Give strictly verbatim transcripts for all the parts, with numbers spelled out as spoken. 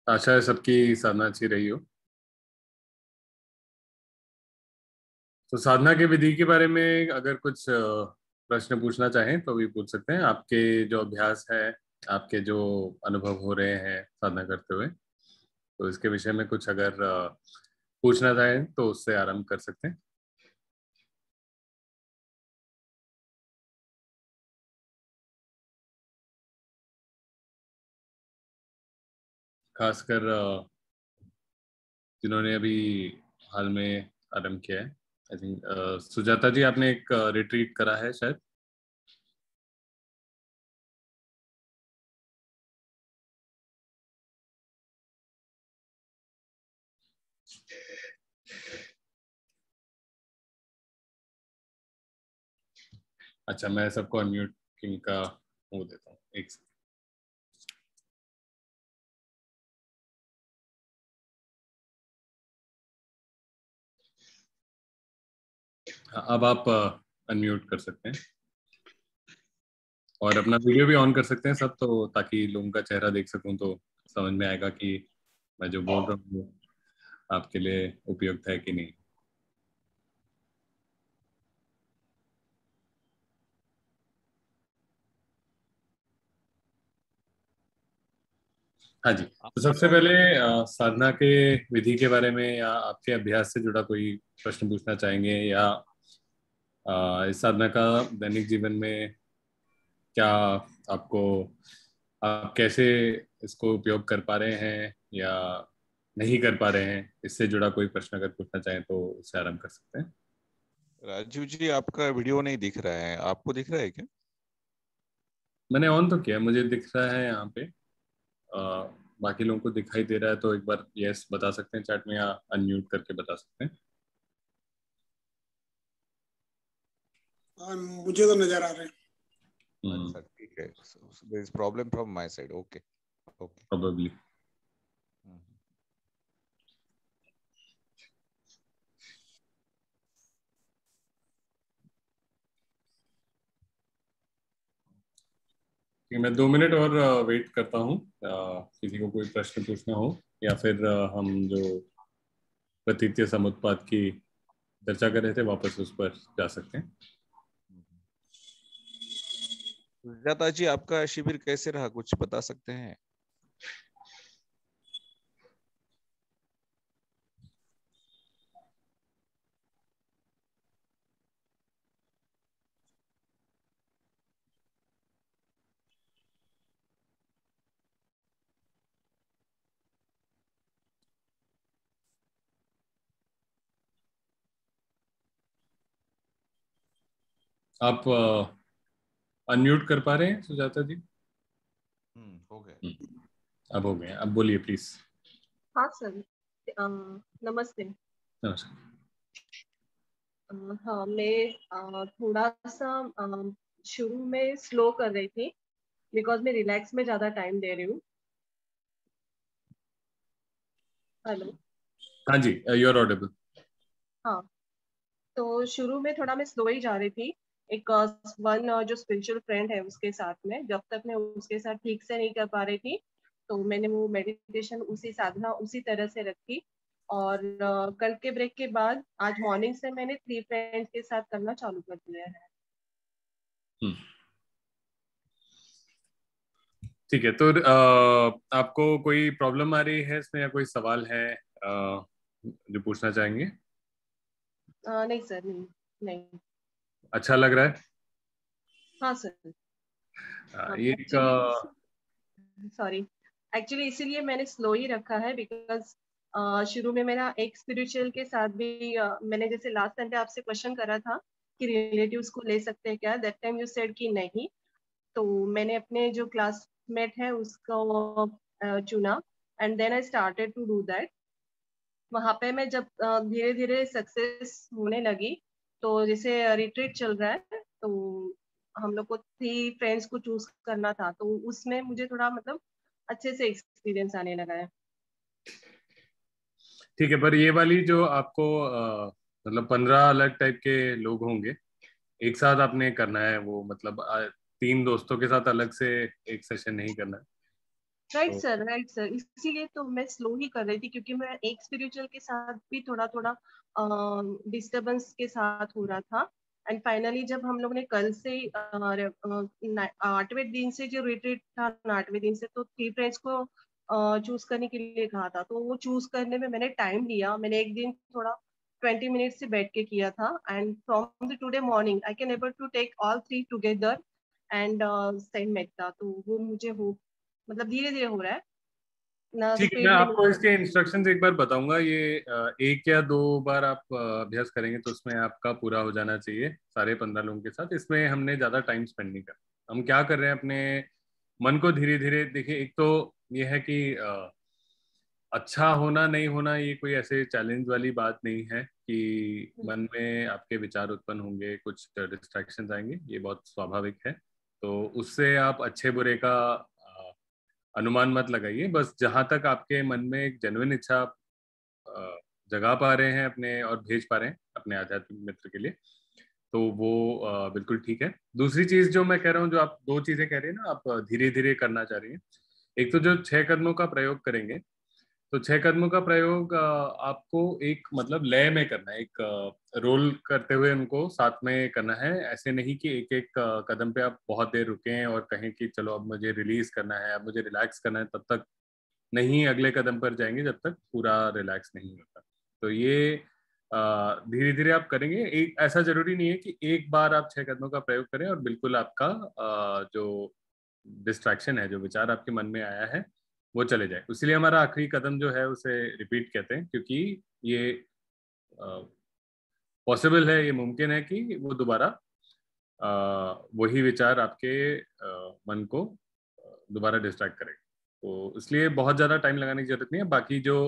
आशा है सबकी साधना अच्छी रही हो। तो साधना के विधि के बारे में अगर कुछ अ, प्रश्न पूछना चाहें तो भी पूछ सकते हैं। आपके जो अभ्यास है, आपके जो अनुभव हो रहे हैं साधना करते हुए, तो इसके विषय में कुछ अगर अ, पूछना चाहें तो उससे आरंभ कर सकते हैं। खासकर अ, जिन्होंने अभी हाल में आरंभ किया है। आई थिंक सुजाता जी, आपने एक रिट्रीट करा है शायद। अच्छा, मैं सबको अनम्यूट का वो देता हूँ, एक सेकंड। हाँ, अब आप अनम्यूट कर सकते हैं और अपना वीडियो भी ऑन कर सकते हैं सब, तो ताकि लोगों का चेहरा देख सकूं तो समझ में आएगा कि मैं जो बोल रहा हूँ वो आपके लिए उपयुक्त है कि नहीं। हाँ जी, तो सबसे पहले अ, साधना के विधि के बारे में या आपके अभ्यास से जुड़ा कोई प्रश्न पूछना चाहेंगे, या अ, इस साधना का दैनिक जीवन में क्या आपको, आप कैसे इसको उपयोग कर पा रहे हैं या नहीं कर पा रहे हैं, इससे जुड़ा कोई प्रश्न अगर पूछना चाहें तो उससे आरंभ कर सकते हैं। राजीव जी, आपका वीडियो नहीं दिख रहा है, आपको दिख रहा है क्या? मैंने ऑन तो किया, मुझे दिख रहा है यहाँ पे। अ, बाकी लोगों को दिखाई दे रहा है तो एक बार यस बता सकते हैं चैट में, या अनम्यूट करके बता सकते हैं। हाँ, मुझे तो नजर आ रहे हैं। अच्छा, ठीक है। There is problem from my side. Okay okay. Probably. मैं दो मिनट और वेट करता हूँ, अ, किसी को कोई प्रश्न पूछना हो, या फिर अ, हम जो प्रतीतीय समुत्पाद की चर्चा कर रहे थे वापस उस पर जा सकते हैं। सुजाता जी, आपका शिविर कैसे रहा, कुछ बता सकते हैं? आप अनम्यूट कर पा रहे हैं सुजाता जी? हम्म हो गया। हम्म, अब हो गए, अब बोलिए प्लीज। हाँ सर। अम, नमस्ते। नमस्कार। अ, हाँ, मैं अ, थोड़ा सा अम, शुरू में स्लो कर रही थी बिकॉज मैं रिलैक्स में ज़्यादा टाइम दे रही हूँ। हेलो। हाँ जी, यू आर ऑडिबल। हाँ, तो शुरू में थोड़ा मैं स्लो ही जा रही थी। एक वन जो स्पिरिचुअल फ्रेंड है उसके साथ में, जब तक मैं उसके साथ ठीक से नहीं कर पा रही थी तो मैंने वो मेडिटेशन उसी साधना उसी तरह से रखी। और अ, कल के ब्रेक के बाद आज मॉर्निंग से मैंने थ्री फ्रेंड्स के साथ करना चालू कर दिया है। हम्म, ठीक है। तो अ, आपको कोई प्रॉब्लम आ रही है इसमें, या कोई सवाल है अ, जो पूछना चाहेंगे? अ, नहीं सर, नहीं नहीं। अच्छा लग रहा है? हाँ सर। अ, ये एक एक्चुअली अ, सॉरी, एक्चुअली इसीलिए मैंने स्लो ही रखा है बिकॉज शुरू में मेरा एक स्पिरिचुअल के साथ भी अ, मैंने जैसे लास्ट टाइम पे आपसे क्वेश्चन करा था कि रिलेटिव्स को ले सकते हैं क्या, दैट टाइम यू सेड कि नहीं। तो मैंने अपने जो क्लासमेट है उसको अ, चुना and then I started to do that. वहां पे मैं जब धीरे धीरे सक्सेस होने लगी, तो जैसे रिट्रीट चल रहा है तो हम लोग को थ्री फ्रेंड्स को चूज करना था, तो उसमें मुझे थोड़ा मतलब अच्छे से एक्सपीरियंस आने लगा है। ठीक है। पर ये वाली जो आपको अ, मतलब पंद्रह अलग टाइप के लोग होंगे, एक साथ आपने करना है वो, मतलब अ, तीन दोस्तों के साथ अलग से एक सेशन नहीं करना है। राइट तो सर, राइट सर, इसीलिए तो मैं स्लो ही कर रही थी, क्योंकि मैं एक स्पिरिचुअल के साथ भी थोड़ा थोड़ा डिस्टरबेंस के साथ हो रहा था। एंड फाइनली जब हम लोग ने कल से आठवें दिन से जो रिट्रीट था, आठवें दिन से, तो थ्री फ्रेंड्स को चूज करने के लिए कहा था, तो वो चूज करने में मैंने टाइम लिया। मैंने एक दिन थोड़ा ट्वेंटी मिनट से बैठ के किया था, and from the today morning I can able to take all three together and send meta. तो वो मुझे हो मतलब धीरे धीरे हो रहा है ना, ठीक है, मैं स्पीड में आपको नहीं। इसके इंस्ट्रक्शंस एक बार बताऊंगा। ये अ, एक या दो बार आप अ, अभ्यास करेंगे तो उसमें आपका पूरा हो जाना चाहिए सारे पंद्रह लोगों के साथ। इसमें हमने ज्यादा टाइम स्पेंड नहीं करना। हम क्या कर रहे हैं, अपने मन को धीरे धीरे देखिए। एक तो ये है कि अ, अच्छा होना नहीं होना ये कोई ऐसे चैलेंज वाली बात नहीं है कि मन में आपके विचार उत्पन्न होंगे, कुछ डिस्ट्रैक्शंस आएंगे, ये बहुत स्वाभाविक है। तो उससे आप अच्छे बुरे का अ, अनुमान मत लगाइए। बस जहां तक आपके मन में एक जेन्युइन इच्छा अ, जगा पा रहे हैं अपने और भेज पा रहे हैं अपने आध्यात्मिक मित्र के लिए, तो वो अ, बिल्कुल ठीक है। दूसरी चीज जो मैं कह रहा हूँ, जो आप दो चीजें कह रही हैं ना, आप धीरे धीरे करना चाह रही हैं। एक तो जो छह कदमों का प्रयोग करेंगे, तो छह कदमों का प्रयोग अ, आपको एक मतलब लय में करना है, एक रोल करते हुए उनको साथ में करना है। ऐसे नहीं कि एक एक अ, कदम पे आप बहुत देर रुकें और कहें कि चलो अब मुझे रिलीज करना है, अब मुझे रिलैक्स करना है, तब तक नहीं अगले कदम पर जाएंगे जब तक पूरा रिलैक्स नहीं होता। तो ये धीरे धीरे आप करेंगे। एक ऐसा जरूरी नहीं है कि एक बार आप छह कदमों का प्रयोग करें और बिल्कुल आपका अ, जो डिस्ट्रैक्शन है, जो विचार आपके मन में आया है, वो चले जाए। इसलिए हमारा आखिरी कदम जो है उसे रिपीट कहते हैं, क्योंकि ये पॉसिबल है, ये मुमकिन है कि वो दोबारा अ, वही विचार आपके अ, मन को अ, दोबारा डिस्ट्रैक्ट करेगा। तो इसलिए बहुत ज़्यादा टाइम लगाने की जरूरत नहीं है। बाकी जो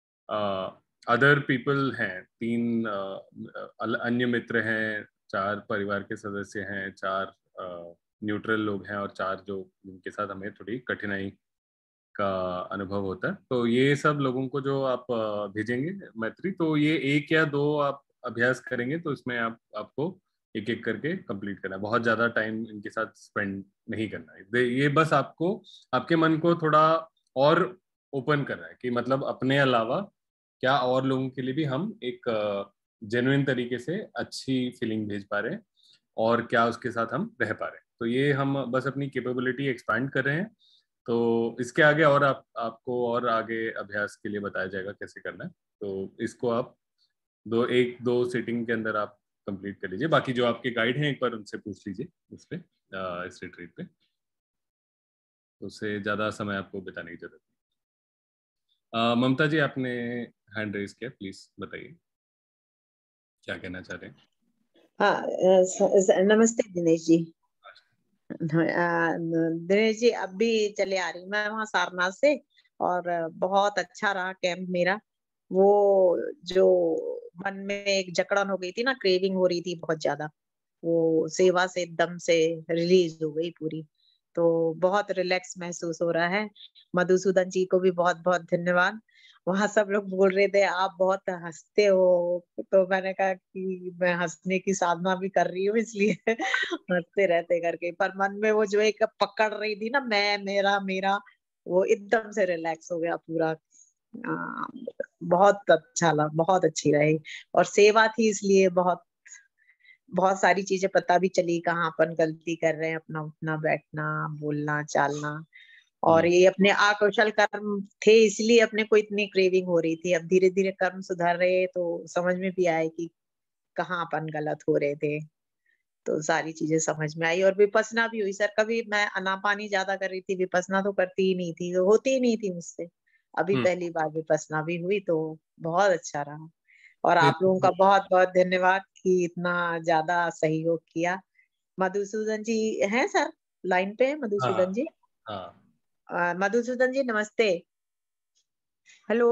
अदर पीपल हैं, तीन अ, अल- अन्य मित्र हैं, चार परिवार के सदस्य हैं, चार न्यूट्रल लोग हैं और चार जो जिनके साथ हमें थोड़ी कठिनाई का अनुभव होता है, तो ये सब लोगों को जो आप अ, भेजेंगे मैत्री, तो ये एक या दो आप अभ्यास करेंगे तो इसमें आप आपको एक एक करके कंप्लीट करना है। बहुत ज्यादा टाइम इनके साथ स्पेंड नहीं करना है। दे- ये बस आपको आपके मन को थोड़ा और ओपन करना है कि मतलब अपने अलावा क्या और लोगों के लिए भी हम एक जेन्युइन तरीके से अच्छी फीलिंग भेज पा रहे हैं, और क्या उसके साथ हम रह पा रहे हैं। तो ये हम बस अपनी कैपेबिलिटी एक्सपैंड कर रहे हैं। तो इसके आगे और आप आपको और आगे अभ्यास के लिए बताया जाएगा कैसे करना है। तो इसको आप दो एक दो सीटिंग के अंदर आप कंप्लीट कर लीजिए। बाकी जो आपके गाइड हैं एक बार उनसे पूछ लीजिए इस पे अ, इस रिट्रीट पे, तो उससे ज़्यादा समय आपको बिताने की जरूरत नहीं। अ, ममता जी, आपने हैंड रेज किया, प्लीज बताइए क्या कहना चाह रहे हैं। हाँ, अ, स- स- नमस्ते दिनेश जी। अ, दिनेश जी अब भी चले आ रही मैं वहाँ सारनाथ से, और बहुत अच्छा रहा कैंप मेरा। वो जो मन में एक जकड़न हो गई थी ना, क्रेविंग हो रही थी बहुत ज्यादा, वो सेवा से एकदम से रिलीज हो गई पूरी। तो बहुत रिलैक्स महसूस हो रहा है। मधुसूदन जी को भी बहुत बहुत धन्यवाद। वहां सब लोग बोल रहे थे आप बहुत हंसते हो, तो मैंने कहा कि मैं हंसने की साधना भी कर रही हूँ इसलिए हंसते रहते करके, पर मन में वो जो एक पकड़ रही थी ना, मैं मेरा मेरा, वो एकदम से रिलैक्स हो गया पूरा। आ, बहुत अच्छा लगा, बहुत अच्छी रही। और सेवा थी इसलिए बहुत बहुत सारी चीजें पता भी चली, कहाँ अपन गलती कर रहे हैं, अपना उठना बैठना बोलना चालना। और हम्म। ये अपने अकुशल कर्म थे इसलिए अपने को इतनी क्रेविंग हो रही थी। अब धीरे धीरे कर्म सुधार रहे तो समझ में भी आए कि कहाँ अपन गलत हो रहे थे। तो सारी चीजें समझ में आई, और विपसना भी हुई सर। कभी मैं अनापानी ज्यादा कर रही थी, विपसना तो करती ही नहीं थी, तो होती ही नहीं थी मुझसे। अभी हम्म। पहली बार विपसना भी हुई तो बहुत अच्छा रहा। और नहीं, आप लोगों का बहुत बहुत धन्यवाद कि इतना ज्यादा सहयोग किया। मधुसूदन जी हैं सर, लाइन पे है हाँ मधुसूदन जी? हाँ अ, मधुसूदन जी नमस्ते। हेलो,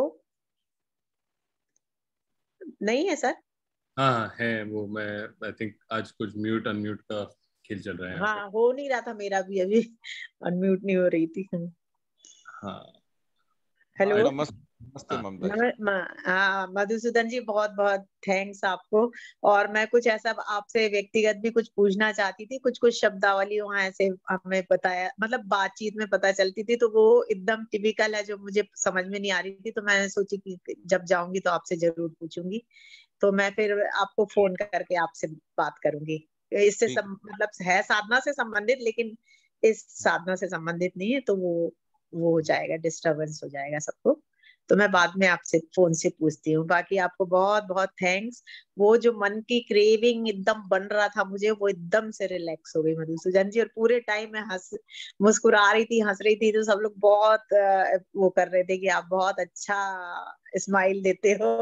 नहीं है सर? हाँ हाँ है वो। मैं आई थिंक आज कुछ म्यूट अनम्यूट का खेल चल रहा है यहाँ पे। हाँ, हो नहीं रहा था मेरा भी अभी, अनम्यूट नहीं हो रही थी। हाँ। हेलो। नमस्ते नमस्ते हाँ। ममता जी। नम- म- हाँ मधुसूदन जी, बहुत बहुत थैंक्स आपको। और मैं कुछ ऐसा आपसे व्यक्तिगत भी कुछ पूछना चाहती थी। कुछ कुछ शब्दावली वहाँ ऐसे हमें बताया, मतलब बातचीत में पता चलती थी, तो वो एकदम टिपिकल है जो मुझे समझ में नहीं आ रही थी। तो मैंने सोची कि जब जाऊंगी तो आपसे जरूर पूछूंगी। तो मैं फिर आपको फोन करके आपसे बात करूंगी। इससे ठीक। सम, मतलब है साधना से संबंधित, लेकिन इस साधना से संबंधित नहीं है, तो वो वो हो जाएगा, डिस्टरबेंस हो जाएगा सबको। तो मैं बाद में आपसे फोन से पूछती हूँ। बाकी आपको बहुत बहुत थैंक्स। वो जो मन की क्रेविंग एकदम बन रहा था मुझे, वो एकदम से रिलैक्स हो गई मधुसूदन जी। और पूरे टाइम मैं हंस मुस्कुरा रही थी, हंस रही थी, तो सब लोग बहुत अ, वो कर रहे थे कि आप बहुत अच्छा स्माइल देते हो।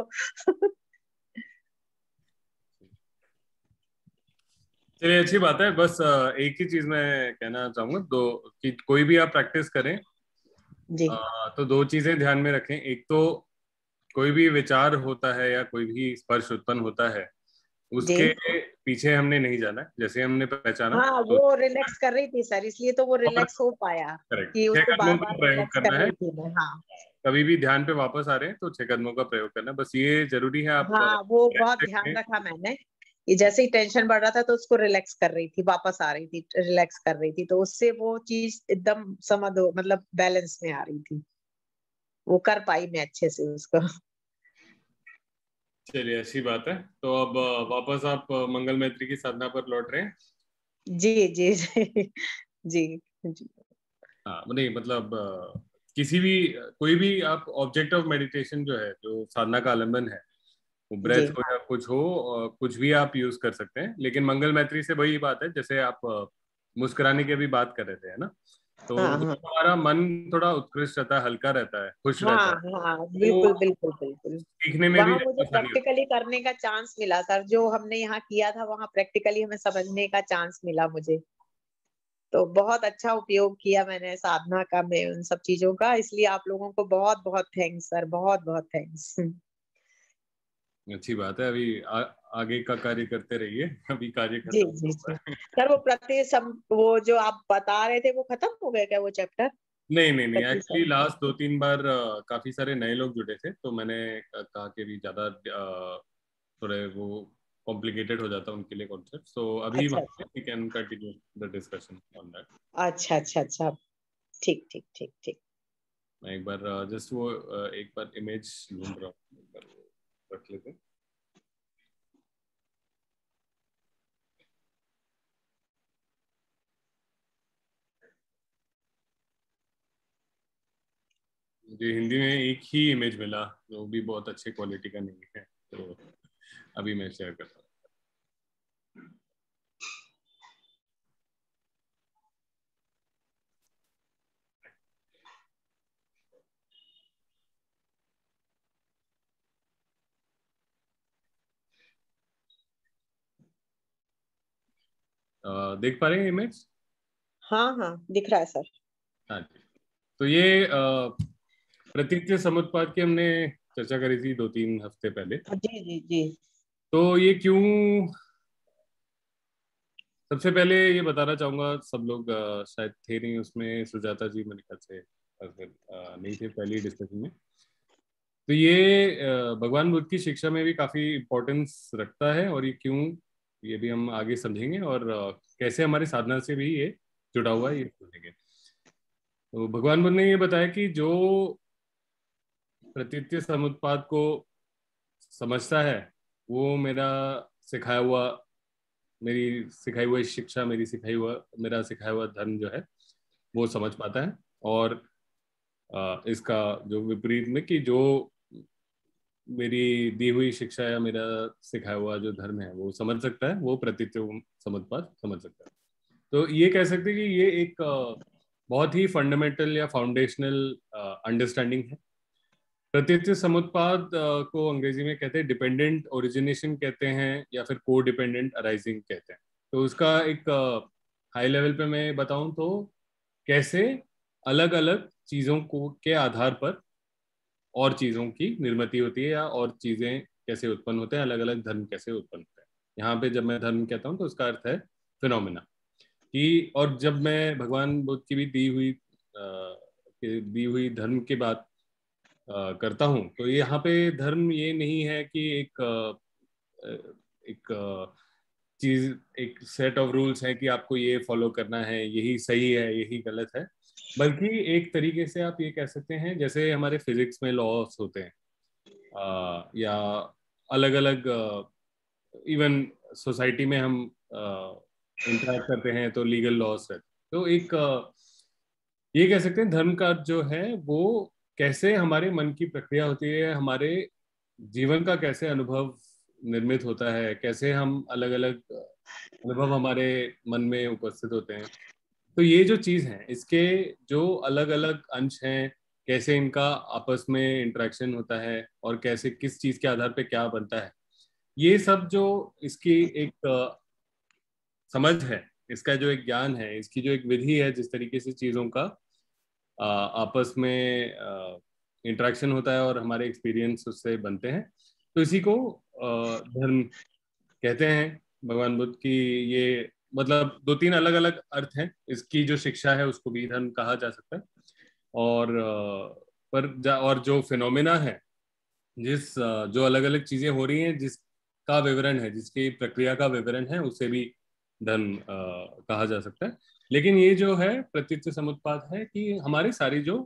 चलिए, अच्छी बात है। बस अ, एक ही चीज मैं कहना चाहूंगा, दो कि कोई भी आप प्रैक्टिस करें जी अ, तो दो चीजें ध्यान में रखें। एक तो कोई भी विचार होता है या कोई भी स्पर्श उत्पन्न होता है, जी। उसके पीछे हमने नहीं जाना है। जैसे हमने पहचाना हाँ, तो वो रिलैक्स कर रही थी सर, इसलिए तो वो और रिलैक्स हो पाया करेक्ट, कि छह उसको कदमों बार का बार प्रयोग रिलैक्स कर करना है। रही थी मैं। हाँ कभी भी ध्यान पे वापस आ रहे हैं तो छह कदमों का प्रयोग करना है। बस ये जरूरी है। आप हाँ, वो बहुत ध्यान रखा मैंने कि जैसे ही टेंशन बढ़ रहा था तो उसको रिलैक्स कर रही थी, वापस आ रही थी, रिलैक्स कर रही थी, तो उससे वो चीज एकदम समझ हो, मतलब बैलेंस में आ रही थी। वो कर पाई मैं अच्छे से उसको। चलिए, अच्छी बात है। तो अब अ, वापस आप अ, मंगल मैत्री की साधना पर लौट रहे हैं। जी जी जी जी जी। हाँ, नहीं मतलब अ, किसी भी कोई भी आप ऑब्जेक्ट ऑफ मेडिटेशन जो है, जो साधना का आलंबन है, वो जी ब्रेथ हो या कुछ हो, अ, कुछ भी आप यूज कर सकते हैं। लेकिन मंगल मैत्री से वही बात है, जैसे आप अ, मुस्कुराने की भी बात कर रहे थे, है ना? तो हाँ हाँ उससे हमारा मन थोड़ा उत्कृष्ट रहता है, हल्का रहता है, खुश रहता हाँ है। हाँ, तो बिल्कुल बिल्कुल बिल्कुल। सीखने में भी वहां मुझे आसानी होती प्रैक्टिकली करने का चांस मिला सर, जो हमने यहाँ किया था वहां प्रैक्टिकली हमें समझने का चांस मिला मुझे। तो बहुत अच्छा उपयोग किया मैंने साधना का, मैं उन सब चीजों का, इसलिए आप लोगों को बहुत बहुत थैंक्स सर, बहुत बहुत थैंक्स। है। अच्छी बात है। अभी आ, आगे का कार्य करते रहिए। अभी कार्य जी खत्म जी हुआ जी है। सर, वो प्रति सम वो जो आप बता रहे थे वो खत्म हो गया क्या, वो चैप्टर? नहीं नहीं नहीं, प्रति एक्चुअली सम लास्ट दो तीन बार अ, काफी सारे नए लोग जुड़े थे, तो मैंने अ, कहा कि भी ज्यादा अ, थोड़े वो कॉम्प्लिकेटेड हो जाता है उनके लिए कॉन्सेप्ट। सो अभी अच्छा अच्छा we can continue the discussion on that. अच्छा अच्छा अच्छा, ठीक ठीक ठीक ठीक। मैं एक बार जस्ट वो अ, एक बार इमेज ढूंढ रहा हूँ, एक बार वो रख लेते हैं। मुझे हिंदी में एक ही इमेज मिला, जो भी बहुत अच्छे क्वालिटी का नहीं है, तो अभी मैं शेयर करता हूँ। अ, देख पा रहे हैं इमेज? हाँ हाँ, दिख रहा है सर। हाँ जी। तो ये अ, प्रतीच्य समुत्पाद की हमने चर्चा करी थी दो तीन हफ्ते पहले। जी जी जी तो ये क्यों, सबसे पहले ये बताना चाहूंगा, सब लोग अ, शायद थे नहीं उसमें, सुजाता जी मेरे ख्याल से अगर, अ, नहीं थे पहली डिस्कशन में। तो ये अ, भगवान बुद्ध की शिक्षा में भी काफी इम्पोर्टेंस रखता है, और ये क्यों, ये भी हम आगे समझेंगे, और अ, कैसे हमारी साधना से भी ये जुड़ा हुआ है, ये समझेंगे। तो भगवान बुद्ध ने ये बताया कि जो प्रतीच्य समुत्पाद को समझता है, वो मेरा सिखाया हुआ, मेरी सिखाई हुई शिक्षा, मेरी सिखाई हुआ मेरा सिखाया हुआ धर्म जो है, वो समझ पाता है। और अ, इसका जो विपरीत में, कि जो मेरी दी हुई शिक्षा या मेरा सिखाया हुआ जो धर्म है वो समझ सकता है, वो प्रतीच्य समुत्पाद समझ सकता है। तो ये कह सकते हैं कि ये एक अ, बहुत ही फंडामेंटल या फाउंडेशनल अंडरस्टैंडिंग है। प्रतीच्य समुत्पाद अ, को अंग्रेजी में कहते हैं डिपेंडेंट ओरिजिनेशन कहते हैं, या फिर को डिपेंडेंट अराइजिंग कहते हैं। तो उसका एक हाई लेवल पे मैं बताऊं तो, कैसे अलग अलग चीजों को के आधार पर और चीजों की निर्मिति होती है, या और चीजें कैसे उत्पन्न होते हैं, अलग अलग धर्म कैसे उत्पन्न होते हैं। यहाँ पे जब मैं धर्म कहता हूँ तो उसका अर्थ है फिनोमिना कि, और जब मैं भगवान बुद्ध की भी दी हुई अ, की दी हुई धर्म की बात आ, करता हूँ, तो यहाँ पे धर्म ये नहीं है कि एक आ, एक चीज, एक सेट ऑफ रूल्स है कि आपको ये फॉलो करना है, यही सही है यही गलत है, बल्कि एक तरीके से आप ये कह सकते हैं जैसे हमारे फिजिक्स में लॉस होते हैं, आ, या अलग अलग इवन सोसाइटी में हम इंटरेक्ट करते हैं तो लीगल लॉस है। तो एक आ, ये कह सकते हैं धर्म का जो है वो कैसे हमारे मन की प्रक्रिया होती है, हमारे जीवन का कैसे अनुभव निर्मित होता है, कैसे हम अलग अलग अनुभव हमारे मन में उपस्थित होते हैं। तो ये जो चीज है, इसके जो अलग अलग अंश हैं, कैसे इनका आपस में इंटरेक्शन होता है और कैसे किस चीज के आधार पे क्या बनता है, ये सब जो इसकी एक अ, समझ है, इसका जो एक ज्ञान है, इसकी जो एक विधि है जिस तरीके से चीजों का अ, आपस में इंटरेक्शन होता है और हमारे एक्सपीरियंस उससे बनते हैं, तो इसी को अ, धर्म कहते हैं। भगवान बुद्ध की ये मतलब दो तीन अलग अलग अर्थ हैं, इसकी जो शिक्षा है उसको भी धर्म कहा जा सकता है। और अ, पर जा, और जो फिनोमेना है, जिस अ, जो अलग अलग चीजें हो रही हैं, जिसका विवरण है, जिसकी प्रक्रिया का विवरण है, उसे भी धर्म अ, कहा जा सकता है। लेकिन ये जो है प्रतीच्य समुत्पाद है कि हमारे सारी जो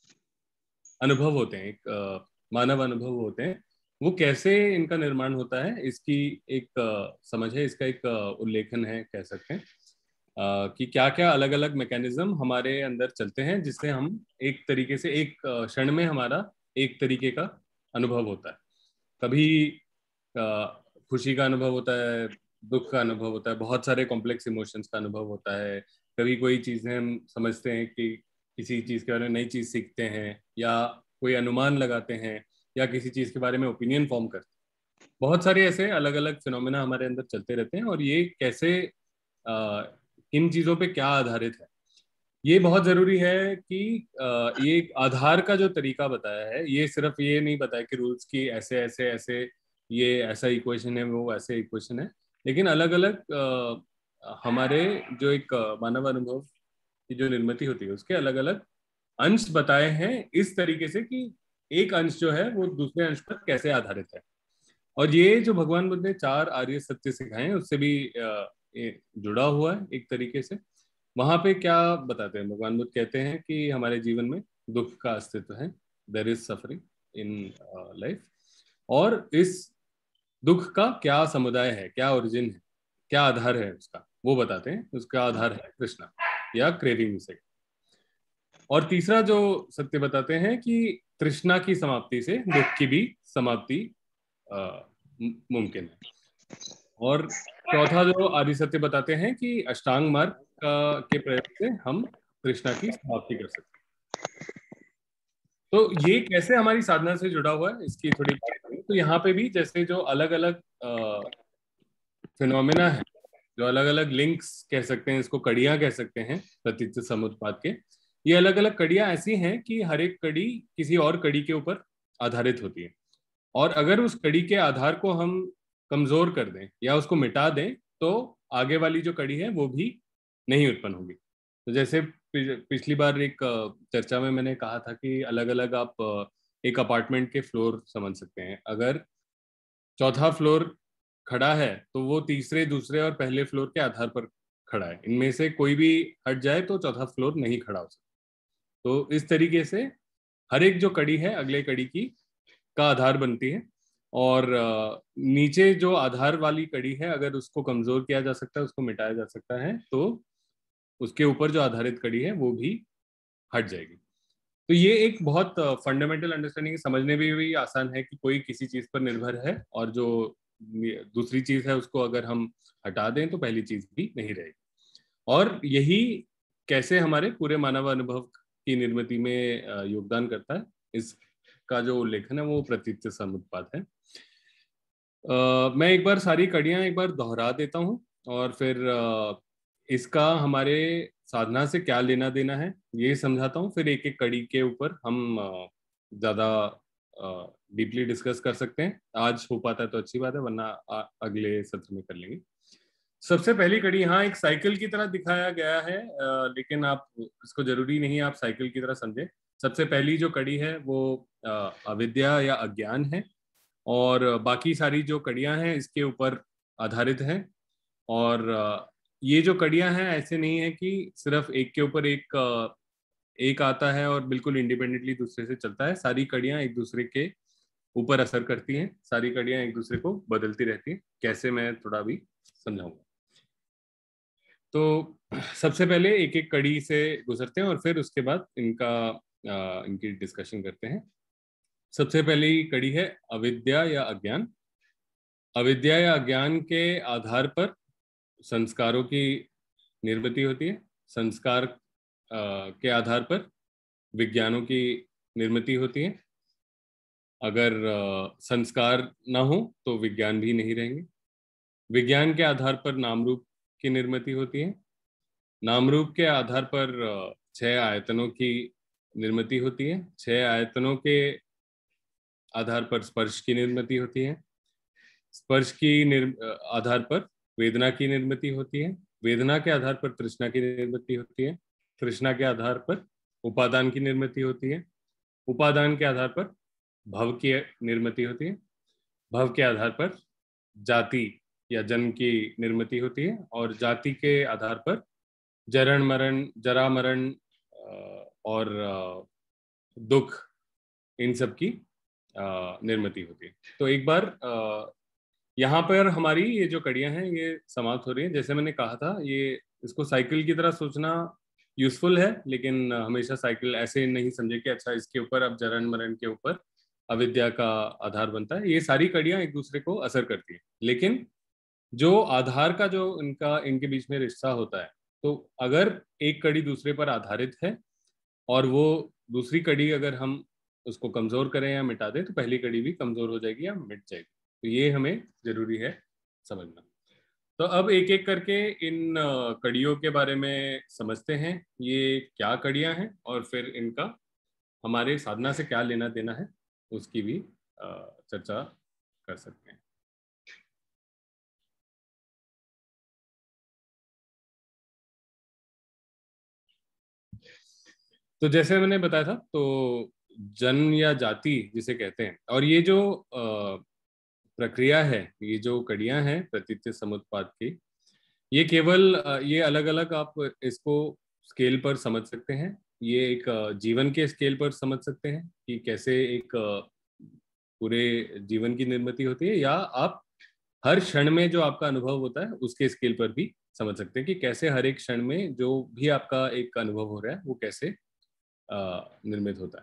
अनुभव होते हैं, एक अ, मानव अनुभव होते हैं, वो कैसे इनका निर्माण होता है, इसकी एक अ, समझ है, इसका एक अ, उल्लेखन है कह सकते हैं, अ, कि क्या क्या अलग अलग मैकेनिज्म हमारे अंदर चलते हैं जिससे हम एक तरीके से एक अ, क्षण में हमारा एक तरीके का अनुभव होता है। कभी अ, खुशी का अनुभव होता है, दुख का अनुभव होता है, बहुत सारे कॉम्प्लेक्स इमोशंस का अनुभव होता है। कभी कोई चीजें हम समझते हैं कि किसी चीज के बारे में नई चीज सीखते हैं, या कोई अनुमान लगाते हैं, या किसी चीज के बारे में ओपिनियन फॉर्म करते हैं। बहुत सारे ऐसे अलग अलग फिनोमेना हमारे अंदर चलते रहते हैं, और ये कैसे आ, इन चीजों पे क्या आधारित है, ये बहुत जरूरी है कि आ, ये एक आधार का जो तरीका बताया है, ये सिर्फ ये नहीं बताया कि रूल्स की ऐसे ऐसे ऐसे ये ऐसा इक्वेशन है, वो ऐसे इक्वेशन है, लेकिन अलग अलग हमारे जो एक अ, मानव अनुभव की जो निर्मिति होती है उसके अलग अलग अंश बताए हैं इस तरीके से कि एक अंश जो है वो दूसरे अंश पर कैसे आधारित है। और ये जो भगवान बुद्ध ने चार आर्य सत्य सिखाए हैं उससे भी अ, ये जुड़ा हुआ है एक तरीके से। वहां पे क्या बताते हैं भगवान बुद्ध, कहते हैं कि हमारे जीवन में दुख का अस्तित्व है, there is suffering in life, और इस दुख का क्या समुदाय है, क्या ओरिजिन है, क्या आधार है उसका, वो बताते हैं। उसका आधार है कृष्णा या क्रेविंग से। और तीसरा जो सत्य बताते हैं कि तृष्णा की समाप्ति से दुख की भी समाप्ति अ, मुमकिन है। और चौथा जो आदि सत्य बताते हैं कि अष्टांग मार्ग का के प्रयोग से हम तृष्णा की समाप्ति कर सकते हैं। तो ये कैसे हमारी साधना से जुड़ा हुआ है, इसकी थोड़ी बात करें तो यहाँ पे भी जैसे जो अलग अलग फिनोमेना है, जो अलग अलग लिंक्स कह सकते हैं, इसको कड़ियां कह सकते हैं प्रतीच्य समुत्पाद के, ये अलग अलग कड़ियां ऐसी हैं कि हर एक कड़ी किसी और कड़ी के ऊपर आधारित होती है। और अगर उस कड़ी के आधार को हम कमजोर कर दें या उसको मिटा दें तो आगे वाली जो कड़ी है वो भी नहीं उत्पन्न होगी। तो जैसे पिछली बार एक चर्चा में मैंने कहा था कि अलग अलग आप एक अपार्टमेंट के फ्लोर समझ सकते हैं। अगर चौथा फ्लोर खड़ा है तो वो तीसरे, दूसरे और पहले फ्लोर के आधार पर खड़ा है, इनमें से कोई भी हट जाए तो चौथा फ्लोर नहीं खड़ा हो सकता। तो इस तरीके से हर एक जो कड़ी है अगले कड़ी की का आधार बनती है। और नीचे जो आधार वाली कड़ी है अगर उसको कमजोर किया जा सकता है, उसको मिटाया जा सकता है, तो उसके ऊपर जो आधारित कड़ी है वो भी हट जाएगी। तो ये एक बहुत फंडामेंटल अंडरस्टैंडिंग, समझने में भी आसान है कि कोई किसी चीज पर निर्भर है और जो दूसरी चीज है उसको अगर हम हटा दें तो पहली चीज भी नहीं रहेगी। और यही कैसे हमारे पूरे मानव अनुभव की निर्मिति में योगदान करता है, इसका जो उल्लेखन है वो प्रतीच्य समुत्पाद है। Uh, मैं एक बार सारी कड़ियां एक बार दोहरा देता हूँ और फिर uh, इसका हमारे साधना से क्या लेना देना है ये समझाता हूँ। फिर एक एक कड़ी के ऊपर हम uh, ज़्यादा डीपली डिस्कस कर सकते हैं। आज हो पाता है तो अच्छी बात है, वरना आ, अगले सत्र में कर लेंगे। सबसे पहली कड़ी यहाँ एक साइकिल की तरह दिखाया गया है, uh, लेकिन आप इसको जरूरी नहीं आप साइकिल की तरह समझें। सबसे पहली जो कड़ी है वो अविद्या या अज्ञान है, और बाकी सारी जो कड़ियां हैं इसके ऊपर आधारित हैं। और ये जो कड़ियां हैं ऐसे नहीं है कि सिर्फ एक के ऊपर एक एक आता है और बिल्कुल इंडिपेंडेंटली दूसरे से चलता है। सारी कड़ियां एक दूसरे के ऊपर असर करती हैं, सारी कड़ियां एक दूसरे को बदलती रहती हैं। कैसे, मैं थोड़ा भी समझाऊंगा। तो सबसे पहले एक एक कड़ी से गुजरते हैं और फिर उसके बाद इनका आ, इनकी डिस्कशन करते हैं। सबसे पहली कड़ी है अविद्या या अज्ञान। अविद्या या अज्ञान के आधार पर संस्कारों की निर्मिति होती है। संस्कार आ, के आधार पर विज्ञानों की निर्मिति होती है। अगर आ, संस्कार ना हो तो विज्ञान भी नहीं रहेंगे। विज्ञान के आधार पर नाम रूप की निर्मिति होती है। नाम रूप के आधार पर छह आयतनों की निर्मिति होती है। छह आयतनों के आधार पर स्पर्श की निर्मिति होती है। स्पर्श की आधार पर वेदना की निर्मिति होती है। वेदना के आधार पर तृष्णा की निर्मिति होती है। तृष्णा के आधार पर उपादान की निर्मिति होती है। उपादान के आधार पर भव की निर्मिति होती है। भव के आधार पर जाति या जन्म की निर्मिति होती है। और जाति के आधार पर जरण मरण, जरा मरण और दुख, इन सब की निर्मिति होती है। तो एक बार यहाँ पर हमारी ये जो कड़ियां हैं ये समाप्त हो रही हैं। जैसे मैंने कहा था, ये इसको साइकिल की तरह सोचना यूजफुल है, लेकिन हमेशा साइकिल ऐसे नहीं समझे कि अच्छा इसके ऊपर अब जरण मरण के ऊपर अविद्या का आधार बनता है। ये सारी कड़ियां एक दूसरे को असर करती है, लेकिन जो आधार का जो इनका इनके बीच में रिश्ता होता है, तो अगर एक कड़ी दूसरे पर आधारित है और वो दूसरी कड़ी अगर हम उसको कमजोर करें या मिटा दें तो पहली कड़ी भी कमजोर हो जाएगी या मिट जाएगी। तो ये हमें जरूरी है समझना। तो अब एक एक करके इन कड़ियों के बारे में समझते हैं, ये क्या कड़ियां हैं और फिर इनका हमारे साधना से क्या लेना देना है, उसकी भी चर्चा कर सकते हैं। तो जैसे मैंने बताया था, तो जन्म या जाति जिसे कहते हैं, और ये जो प्रक्रिया है, ये जो कड़ियां हैं प्रतीत्य समुत्पाद की, ये केवल ये अलग अलग आप इसको स्केल पर समझ सकते हैं। ये एक जीवन के स्केल पर समझ सकते हैं कि कैसे एक पूरे जीवन की निर्मिति होती है, या आप हर क्षण में जो आपका अनुभव होता है उसके स्केल पर भी समझ सकते हैं कि कैसे हर एक क्षण में जो भी आपका एक अनुभव हो रहा है वो कैसे निर्मित होता है।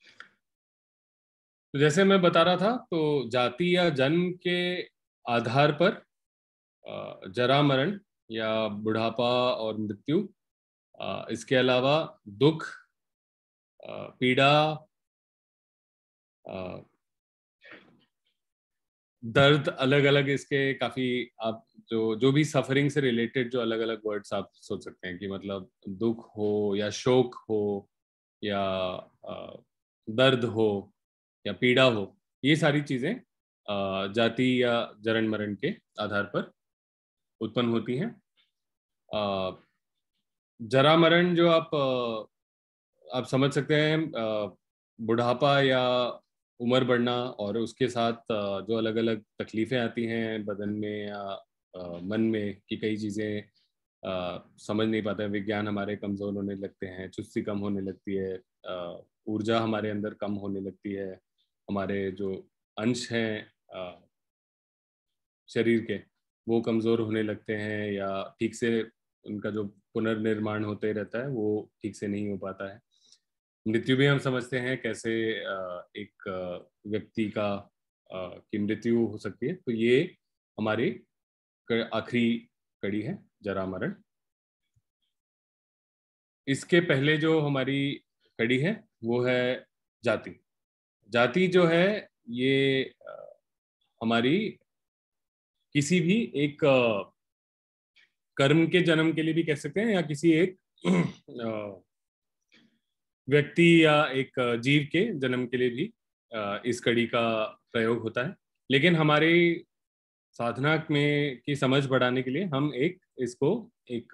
तो जैसे मैं बता रहा था, तो जाति या जन्म के आधार पर जरा मरण या बुढ़ापा और मृत्यु, इसके अलावा दुख, पीड़ा, दर्द, अलग अलग इसके काफी, आप जो जो भी सफरिंग से रिलेटेड जो अलग अलग वर्ड्स आप सोच सकते हैं कि मतलब दुख हो या शोक हो या दर्द हो या पीड़ा हो, ये सारी चीजें जाति या जरण मरण के आधार पर उत्पन्न होती हैं। जरा मरण जो आप आप समझ सकते हैं, बुढ़ापा या उम्र बढ़ना, और उसके साथ जो अलग अलग तकलीफें आती हैं बदन में या मन में कि कई चीज़ें समझ नहीं पाते हैं, विज्ञान हमारे कमज़ोर होने लगते हैं, चुस्ती कम होने लगती है, ऊर्जा हमारे अंदर कम होने लगती है, हमारे जो अंश हैं शरीर के वो कमज़ोर होने लगते हैं, या ठीक से उनका जो पुनर्निर्माण होते रहता है वो ठीक से नहीं हो पाता है। मृत्यु भी हम समझते हैं कैसे एक व्यक्ति का की मृत्यु हो सकती है। तो ये हमारी आखिरी कड़ी है, जरा मरण। इसके पहले जो हमारी कड़ी है वो है जाति। जाति जो है ये हमारी किसी भी एक कर्म के जन्म के लिए भी कह सकते हैं, या किसी एक व्यक्ति या एक जीव के जन्म के लिए भी इस कड़ी का प्रयोग होता है। लेकिन हमारे साधना में की समझ बढ़ाने के लिए हम एक इसको एक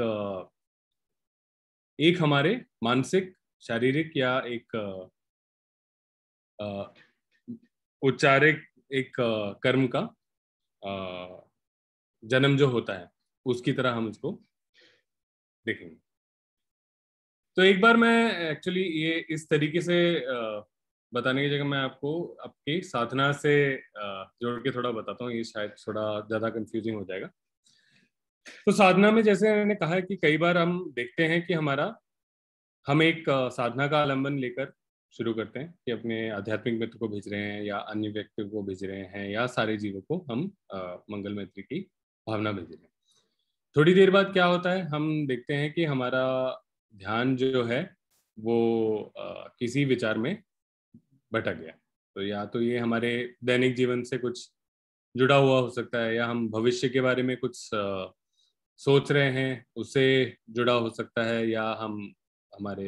एक हमारे मानसिक, शारीरिक या एक उच्चारित एक uh, कर्म का uh, जन्म जो होता है उसकी तरह हम इसको देखेंगे। तो एक बार मैं एक्चुअली ये इस तरीके से uh, बताने की जगह मैं आपको आपकी साधना से uh, जोड़ के थोड़ा बताता हूँ, ये शायद थोड़ा ज़्यादा कंफ्यूजिंग हो जाएगा। तो साधना में जैसे मैंने कहा है कि कई बार हम देखते हैं कि हमारा हम एक uh, साधना का आलंबन लेकर शुरू करते हैं कि अपने आध्यात्मिक मित्र को भेज रहे हैं या अन्य व्यक्ति को भेज रहे हैं या सारे जीवों को हम uh, मंगल मैत्री की भावना भेज रहे हैं। थोड़ी देर बाद क्या होता है, हम देखते हैं कि हमारा ध्यान जो है वो आ, किसी विचार में भटक गया। तो या तो ये हमारे दैनिक जीवन से कुछ जुड़ा हुआ हो सकता है, या हम भविष्य के बारे में कुछ आ, सोच रहे हैं उससे जुड़ा हो सकता है, या हम हमारे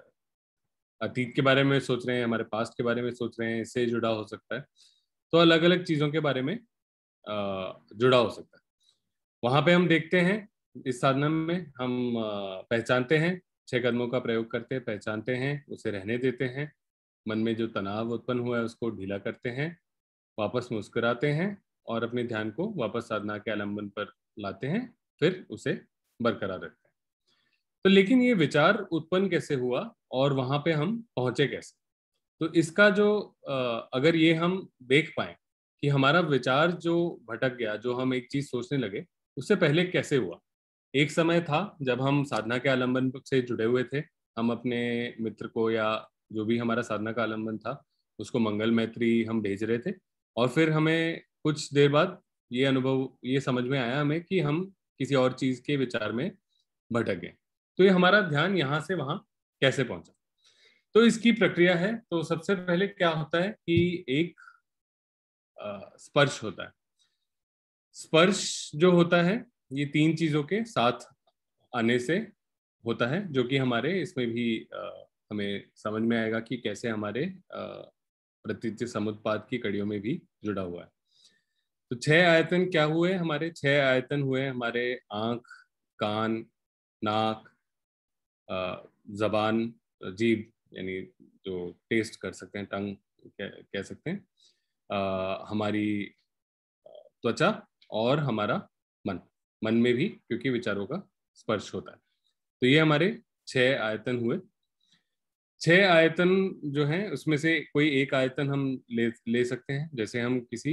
अतीत के बारे में सोच रहे हैं, हमारे पास्ट के बारे में सोच रहे हैं, इससे जुड़ा हो सकता है। तो अलग अलग चीज़ों के बारे में आ, जुड़ा हो सकता है। वहाँ पे हम देखते हैं इस साधना में हम पहचानते हैं, छह कदमों का प्रयोग करते हैं, पहचानते हैं, उसे रहने देते हैं, मन में जो तनाव उत्पन्न हुआ है उसको ढीला करते हैं, वापस मुस्कुराते हैं और अपने ध्यान को वापस साधना के आलंबन पर लाते हैं, फिर उसे बरकरार रखते हैं। तो लेकिन ये विचार उत्पन्न कैसे हुआ और वहाँ पे हम पहुँचे कैसे? तो इसका जो अगर ये हम देख पाए कि हमारा विचार जो भटक गया, जो हम एक चीज़ सोचने लगे, उससे पहले कैसे हुआ। एक समय था जब हम साधना के आलंबन से जुड़े हुए थे, हम अपने मित्र को या जो भी हमारा साधना का आलंबन था उसको मंगल मैत्री हम भेज रहे थे, और फिर हमें कुछ देर बाद ये अनुभव ये समझ में आया हमें कि हम किसी और चीज़ के विचार में भटक गए। तो ये हमारा ध्यान यहाँ से वहाँ कैसे पहुँचा। तो इसकी प्रक्रिया है। तो सबसे पहले क्या होता है कि एक स्पर्श होता है। स्पर्श जो होता है ये तीन चीजों के साथ आने से होता है, जो कि हमारे इसमें भी आ, हमें समझ में आएगा कि कैसे हमारे प्रतीच्य समुत्पाद की कड़ियों में भी जुड़ा हुआ है। तो छह आयतन क्या हुए हमारे? छह आयतन हुए हमारे आंख, कान, नाक, जबान, जीभ यानी जो टेस्ट कर सकते हैं, टंग कह सकते हैं, आ, हमारी त्वचा और हमारा मन। मन में भी क्योंकि विचारों का स्पर्श होता है। तो ये हमारे छह आयतन हुए। छह आयतन जो हैं उसमें से कोई एक आयतन हम ले ले सकते हैं। जैसे हम किसी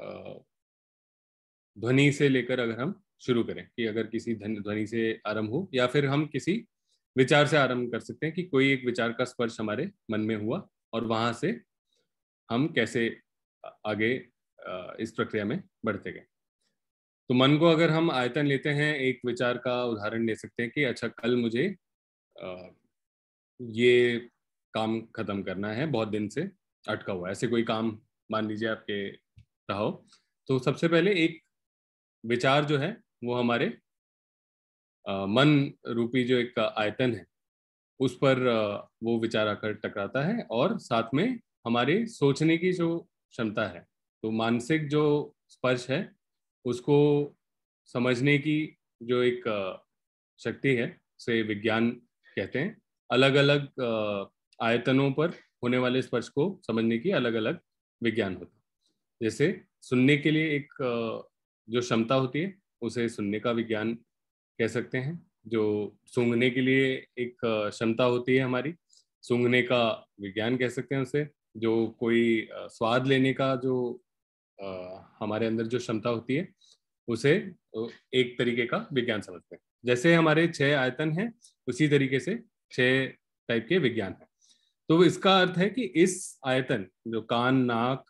ध्वनि से लेकर अगर हम शुरू करें कि अगर किसी ध्वनि से आरंभ हो, या फिर हम किसी विचार से आरंभ कर सकते हैं कि कोई एक विचार का स्पर्श हमारे मन में हुआ और वहां से हम कैसे आगे इस प्रक्रिया में बढ़ते गए। तो मन को अगर हम आयतन लेते हैं, एक विचार का उदाहरण ले सकते हैं कि अच्छा कल मुझे आ, ये काम खत्म करना है, बहुत दिन से अटका हुआ है, ऐसे कोई काम मान लीजिए आपके रहा हो। तो सबसे पहले एक विचार जो है वो हमारे आ, मन रूपी जो एक आयतन है उस पर आ, वो विचार आकर टकराता है, और साथ में हमारे सोचने की जो क्षमता है, तो मानसिक जो स्पर्श है उसको समझने की जो एक शक्ति है उसे विज्ञान कहते हैं। अलग अलग आयतनों पर होने वाले स्पर्श को समझने की अलग अलग विज्ञान होता है। जैसे सुनने के लिए एक जो क्षमता होती है उसे सुनने का विज्ञान कह सकते हैं। जो सूंघने के लिए एक क्षमता होती है हमारी, सूंघने का विज्ञान कह सकते हैं उसे। जो कोई स्वाद लेने का जो हमारे अंदर जो क्षमता होती है उसे एक तरीके का विज्ञान समझते हैं। जैसे हमारे छह आयतन हैं उसी तरीके से छह टाइप के विज्ञान हैं। तो इसका अर्थ है कि इस आयतन जो कान, नाक,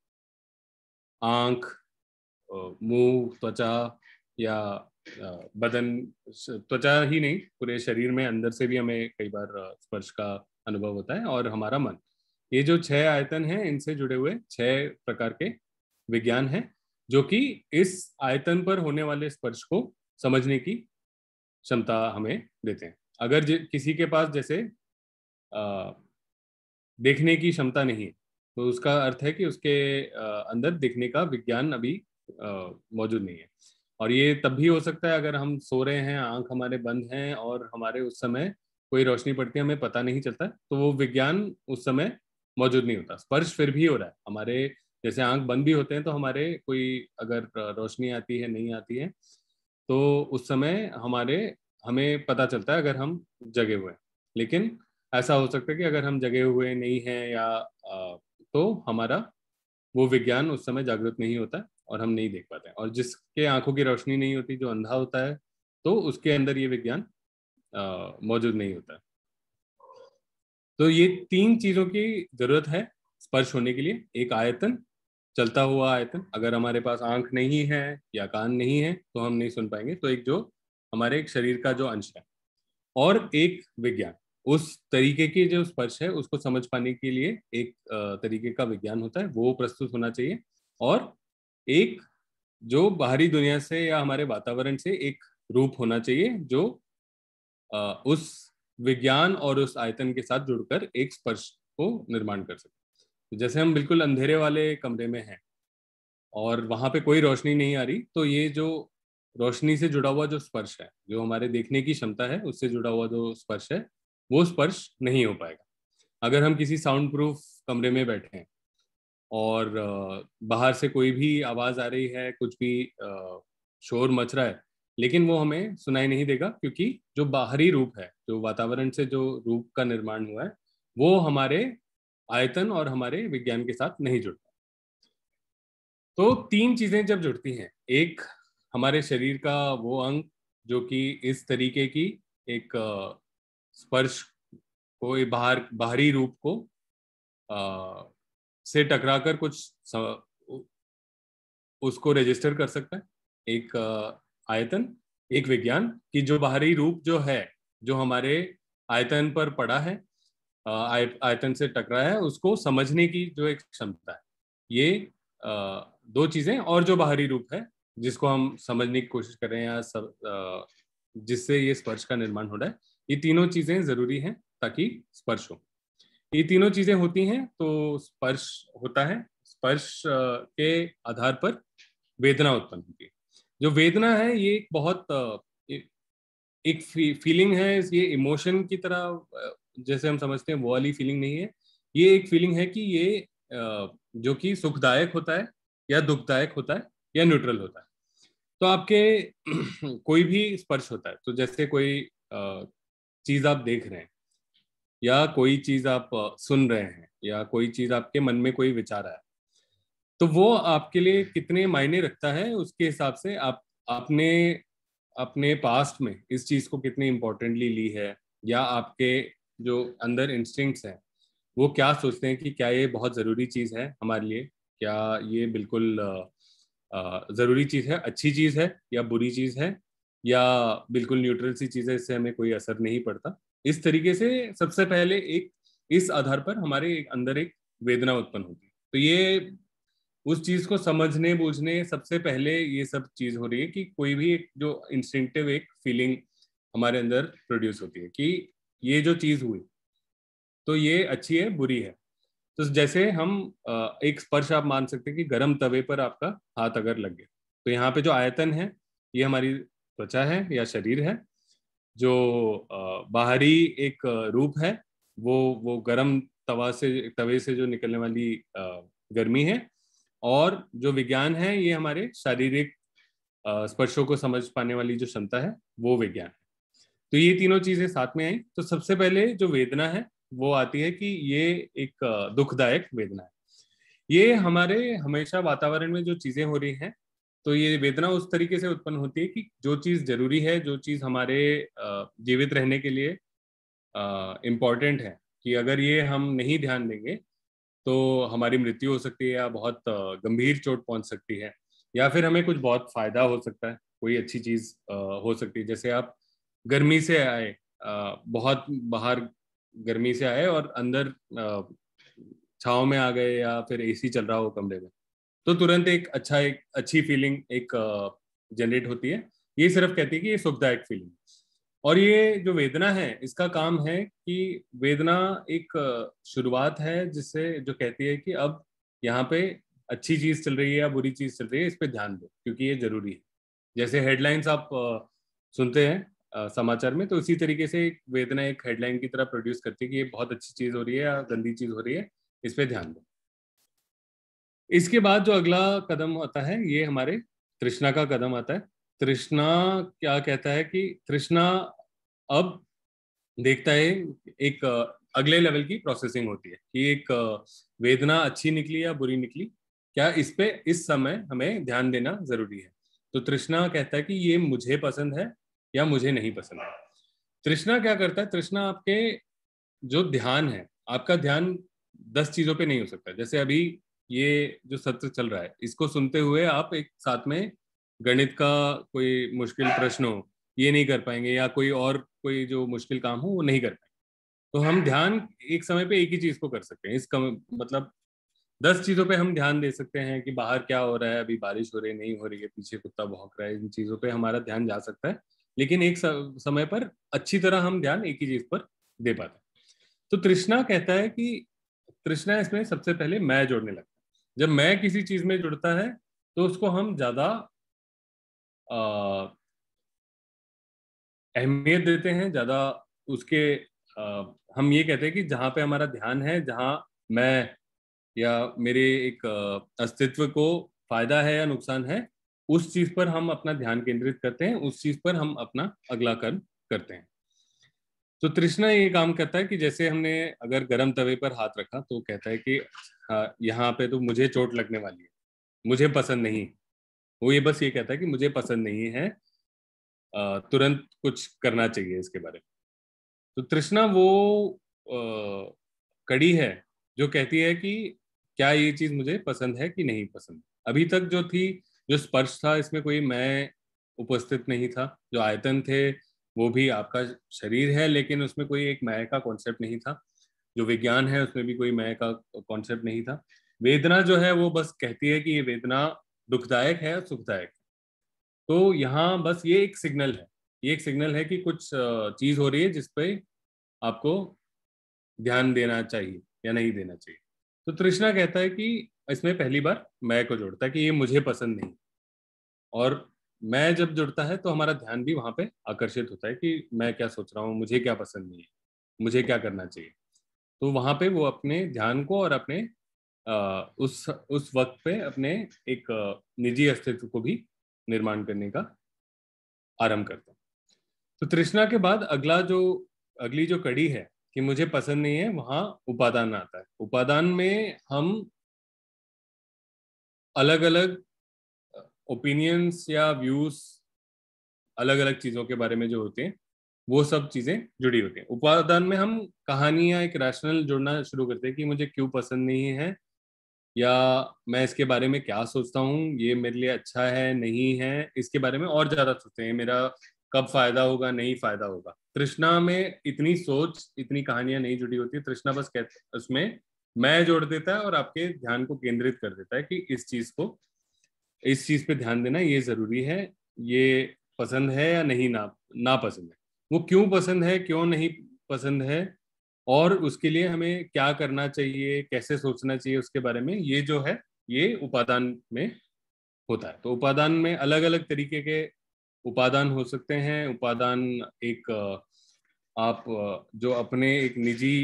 आंख, मुंह, त्वचा या बदन, त्वचा ही नहीं पूरे शरीर में अंदर से भी हमें कई बार स्पर्श का अनुभव होता है, और हमारा मन, ये जो छह आयतन हैं इनसे जुड़े हुए छह प्रकार के विज्ञान हैं जो कि इस आयतन पर होने वाले स्पर्श को समझने की क्षमता हमें देते हैं। अगर किसी के पास जैसे आ, देखने की क्षमता नहीं है तो उसका अर्थ है कि उसके आ, अंदर देखने का विज्ञान अभी मौजूद नहीं है। और ये तब भी हो सकता है अगर हम सो रहे हैं, आंख हमारे बंद हैं और हमारे उस समय कोई रोशनी पड़ती है, हमें पता नहीं चलता, तो वो विज्ञान उस समय मौजूद नहीं होता। स्पर्श फिर भी हो रहा है हमारे, जैसे आंख बंद भी होते हैं तो हमारे कोई अगर रोशनी आती है नहीं आती है तो उस समय हमारे हमें पता चलता है अगर हम जगे हुए हैं। लेकिन ऐसा हो सकता है कि अगर हम जगे हुए नहीं हैं या आ, तो हमारा वो विज्ञान उस समय जागृत नहीं होता है और हम नहीं देख पाते हैं। और जिसके आंखों की रोशनी नहीं होती, जो अंधा होता है, तो उसके अंदर ये विज्ञान मौजूद नहीं होता है। तो ये तीन चीजों की जरूरत है स्पर्श होने के लिए। एक आयतन, चलता हुआ आयतन, अगर हमारे पास आंख नहीं है या कान नहीं है तो हम नहीं सुन पाएंगे। तो एक जो हमारे एक शरीर का जो अंश है, और एक विज्ञान, उस तरीके की जो स्पर्श है उसको समझ पाने के लिए एक तरीके का विज्ञान होता है, वो प्रस्तुत होना चाहिए। और एक जो बाहरी दुनिया से या हमारे वातावरण से एक रूप होना चाहिए जो उस विज्ञान और उस आयतन के साथ जुड़कर एक स्पर्श को निर्माण कर सके। जैसे हम बिल्कुल अंधेरे वाले कमरे में हैं और वहां पे कोई रोशनी नहीं आ रही, तो ये जो रोशनी से जुड़ा हुआ जो स्पर्श है, जो हमारे देखने की क्षमता है उससे जुड़ा हुआ जो स्पर्श है, वो स्पर्श नहीं हो पाएगा। अगर हम किसी साउंड प्रूफ कमरे में बैठे हैं और बाहर से कोई भी आवाज आ रही है, कुछ भी शोर मच रहा है, लेकिन वो हमें सुनाई नहीं देगा, क्योंकि जो बाहरी रूप है, जो वातावरण से जो रूप का निर्माण हुआ है, वो हमारे आयतन और हमारे विज्ञान के साथ नहीं जुड़ता। तो तीन चीजें जब जुड़ती हैं, एक हमारे शरीर का वो अंग जो कि इस तरीके की एक स्पर्श को, बाहर बाहरी रूप को आ, से टकराकर कुछ स, उसको रजिस्टर कर सकता है, एक आयतन, एक विज्ञान की जो बाहरी रूप जो है, जो हमारे आयतन पर पड़ा है, आय, आयतन से टकराया है, उसको समझने की जो एक क्षमता है। ये आ, दो चीजें, और जो बाहरी रूप है जिसको हम समझने की कोशिश कर रहे हैं या सब, जिससे ये स्पर्श का निर्माण हो रहा है, ये तीनों चीजें जरूरी हैं ताकि स्पर्श हो। ये तीनों चीजें होती हैं तो स्पर्श होता है। स्पर्श के आधार पर वेदना उत्पन्न होती है। जो वेदना है ये एक बहुत एक फीलिंग है, ये इमोशन की तरह जैसे हम समझते हैं वो वाली फीलिंग नहीं है। ये एक फीलिंग है कि ये जो कि सुखदायक होता है या दुखदायक होता है या न्यूट्रल होता है। तो आपके कोई भी स्पर्श होता है, तो जैसे कोई चीज आप देख रहे हैं या कोई चीज आप सुन रहे हैं या कोई चीज आपके मन में कोई विचार आया, तो वो आपके लिए कितने मायने रखता है उसके हिसाब से आप आपने अपने पास्ट में इस चीज को कितनी इम्पोर्टेंटली ली है, या आपके जो अंदर इंस्टिंक्ट्स हैं वो क्या सोचते हैं कि क्या ये बहुत ज़रूरी चीज़ है हमारे लिए, क्या ये बिल्कुल ज़रूरी चीज़ है, अच्छी चीज़ है या बुरी चीज़ है, या बिल्कुल न्यूट्रल सी चीज़ है, इससे हमें कोई असर नहीं पड़ता। इस तरीके से सबसे पहले एक इस आधार पर हमारे अंदर एक वेदना उत्पन्न होती है। तो ये उस चीज़ को समझने बूझने सबसे पहले ये सब चीज़ हो रही है कि कोई भी एक जो इंस्टिंक्टिव एक फीलिंग हमारे अंदर प्रोड्यूस होती है कि ये जो चीज़ हुई तो ये अच्छी है बुरी है। तो जैसे हम एक स्पर्श आप मान सकते हैं कि गर्म तवे पर आपका हाथ अगर लग गया, तो यहाँ पे जो आयतन है ये हमारी त्वचा है या शरीर है, जो बाहरी एक रूप है वो वो गर्म तवा से तवे से जो निकलने वाली गर्मी है, और जो विज्ञान है ये हमारे शारीरिक स्पर्शों को समझ पाने वाली जो क्षमता है वो विज्ञान है। तो ये तीनों चीजें साथ में आई। तो सबसे पहले जो वेदना है वो आती है कि ये एक दुखदायक वेदना है। ये हमारे हमेशा वातावरण में जो चीजें हो रही हैं, तो ये वेदना उस तरीके से उत्पन्न होती है कि जो चीज जरूरी है, जो चीज हमारे जीवित रहने के लिए इम्पोर्टेंट है, कि अगर ये हम नहीं ध्यान देंगे तो हमारी मृत्यु हो सकती है या बहुत गंभीर चोट पहुंच सकती है, या फिर हमें कुछ बहुत फायदा हो सकता है, कोई अच्छी चीज हो सकती है। जैसे आप गर्मी से आए, बहुत बाहर गर्मी से आए और अंदर छांव में आ गए या फिर एसी चल रहा हो कमरे में, तो तुरंत एक अच्छा एक अच्छी फीलिंग एक जनरेट होती है। ये सिर्फ कहती है कि ये सुखदायक फीलिंग। और ये जो वेदना है इसका काम है कि वेदना एक शुरुआत है जिससे जो कहती है कि अब यहाँ पे अच्छी चीज चल रही है या बुरी चीज चल रही है, इस पे ध्यान दो क्योंकि ये जरूरी है। जैसे हेडलाइंस आप सुनते हैं समाचार में, तो इसी तरीके से एक वेदना एक हेडलाइन की तरह प्रोड्यूस करती है कि ये बहुत अच्छी चीज हो रही है या गंदी चीज हो रही है, इस पे ध्यान दो। इसके बाद जो अगला कदम आता है ये हमारे तृष्णा का कदम आता है। तृष्णा क्या कहता है कि तृष्णा अब देखता है एक अगले लेवल की प्रोसेसिंग होती है कि एक वेदना अच्छी निकली या बुरी निकली, क्या इस पे इस समय हमें ध्यान देना जरूरी है। तो तृष्णा कहता है कि ये मुझे पसंद है या मुझे नहीं पसंद है। तृष्णा क्या करता है, तृष्णा आपके जो ध्यान है, आपका ध्यान दस चीजों पे नहीं हो सकता। जैसे अभी ये जो सत्र चल रहा है इसको सुनते हुए आप एक साथ में गणित का कोई मुश्किल प्रश्न हो ये नहीं कर पाएंगे, या कोई और कोई जो मुश्किल काम हो वो नहीं कर पाएंगे। तो हम ध्यान एक समय पे एक ही चीज को कर सकते हैं। इसका मतलब दस चीजों पे हम ध्यान दे सकते हैं कि बाहर क्या हो रहा है, अभी बारिश हो रही है नहीं हो रही है, पीछे कुत्ता भौंक रहा है, इन चीजों पे हमारा ध्यान जा सकता है, लेकिन एक समय पर अच्छी तरह हम ध्यान एक ही चीज पर दे पाते हैं। तो तृष्णा कहता है कि तृष्णा इसमें सबसे पहले मैं जोड़ने लगता है। जब मैं किसी चीज में जुड़ता है तो उसको हम ज्यादा अहमियत देते हैं, ज्यादा उसके आ, हम ये कहते हैं कि जहाँ पे हमारा ध्यान है, जहाँ मैं या मेरे एक अस्तित्व को फायदा है या नुकसान है, उस चीज पर हम अपना ध्यान केंद्रित करते हैं, उस चीज पर हम अपना अगला कर्म करते हैं। तो तृष्णा ये काम करता है कि जैसे हमने अगर गर्म तवे पर हाथ रखा तो कहता है कि हाँ यहाँ पे तो मुझे चोट लगने वाली है, मुझे पसंद नहीं। वो ये बस ये कहता है कि मुझे पसंद नहीं है, तुरंत कुछ करना चाहिए इसके बारे में। तो तृष्णा वो आ, कड़ी है जो कहती है कि क्या ये चीज मुझे पसंद है कि नहीं पसंद। अभी तक जो थी, जो स्पर्श था, इसमें कोई मैं उपस्थित नहीं था। जो आयतन थे वो भी आपका शरीर है, लेकिन उसमें कोई एक मैं का कॉन्सेप्ट नहीं था। जो विज्ञान है उसमें भी कोई मैं का कॉन्सेप्ट नहीं था। वेदना जो है वो बस कहती है कि ये वेदना दुखदायक है और सुखदायक है। तो यहाँ बस ये एक सिग्नल है, ये एक सिग्नल है कि कुछ चीज हो रही है जिस पे आपको ध्यान देना चाहिए या नहीं देना चाहिए। तो तृष्णा कहता है कि इसमें पहली बार मैं को जोड़ता है कि ये मुझे पसंद नहीं, और मैं जब जुड़ता है तो हमारा ध्यान भी वहां पे आकर्षित होता है कि मैं क्या सोच रहा हूँ, मुझे क्या पसंद नहीं है, मुझे क्या करना चाहिए। तो वहां पे वो अपने ध्यान को और अपने आ, उस उस वक्त पे अपने एक निजी अस्तित्व को भी निर्माण करने का आरंभ करते हैं। तो तृष्णा के बाद अगला जो अगली जो कड़ी है कि मुझे पसंद नहीं है, वहां उपादान आता है। उपादान में हम अलग अलग ओपिनियंस या व्यूज, अलग अलग चीजों के बारे में जो होते हैं वो सब चीजें जुड़ी होती हैं। उपादान में हम कहानियां एक रैशनल जोड़ना शुरू करते हैं कि मुझे क्यों पसंद नहीं है, या मैं इसके बारे में क्या सोचता हूँ, ये मेरे लिए अच्छा है नहीं है, इसके बारे में और ज्यादा सोचते हैं, मेरा कब फायदा होगा नहीं फायदा होगा। तृष्णा में इतनी सोच, इतनी कहानियां नहीं जुड़ी होती। तृष्णा बस कहते उसमें मैं जोड़ देता है और आपके ध्यान को केंद्रित कर देता है कि इस चीज को, इस चीज पे ध्यान देना ये जरूरी है, ये पसंद है या नहीं ना ना पसंद है, वो क्यों पसंद है क्यों नहीं पसंद है, और उसके लिए हमें क्या करना चाहिए, कैसे सोचना चाहिए उसके बारे में, ये जो है ये उपादान में होता है। तो उपादान में अलग अलग तरीके के उपादान हो सकते हैं। उपादान एक आप जो अपने एक निजी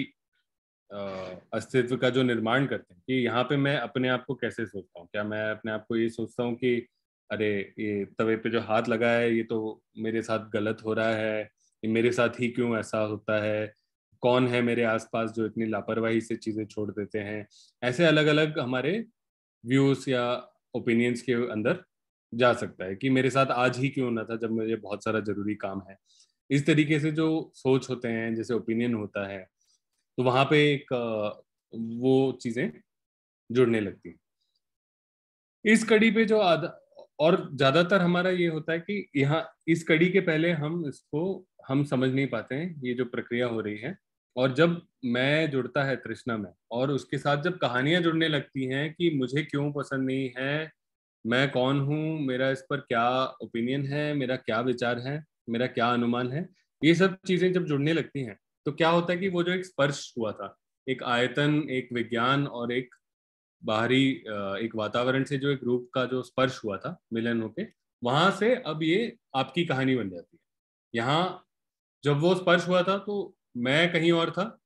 अस्तित्व का जो निर्माण करते हैं कि यहाँ पे मैं अपने आप को कैसे सोचता हूँ, क्या मैं अपने आप को ये सोचता हूँ कि अरे ये तवे पे जो हाथ लगा है ये तो मेरे साथ गलत हो रहा है, ये मेरे साथ ही क्यों ऐसा होता है, कौन है मेरे आसपास जो इतनी लापरवाही से चीजें छोड़ देते हैं। ऐसे अलग अलग हमारे व्यूज या ओपिनियंस के अंदर जा सकता है कि मेरे साथ आज ही क्यों ना था जब मुझे बहुत सारा जरूरी काम है। इस तरीके से जो सोच होते हैं, जैसे ओपिनियन होता है, तो वहां पे एक वो चीजें जुड़ने लगती हैं। इस कड़ी पे जो आधा और ज्यादातर हमारा ये होता है कि यहाँ इस कड़ी के पहले हम इसको हम समझ नहीं पाते हैं ये जो प्रक्रिया हो रही है। और जब मैं जुड़ता है तृष्णा में और उसके साथ जब कहानियां जुड़ने लगती हैं कि मुझे क्यों पसंद नहीं है, मैं कौन हूँ, मेरा इस पर क्या ओपिनियन है, मेरा क्या विचार है, मेरा क्या अनुमान है, ये सब चीजें जब जुड़ने लगती हैं तो क्या होता है कि वो जो एक स्पर्श हुआ था, एक आयतन, एक विज्ञान और एक बाहरी एक वातावरण से जो एक रूप का जो स्पर्श हुआ था मिलन होके, वहां से अब ये आपकी कहानी बन जाती है। यहाँ जब वो स्पर्श हुआ था तो मैं कहीं और था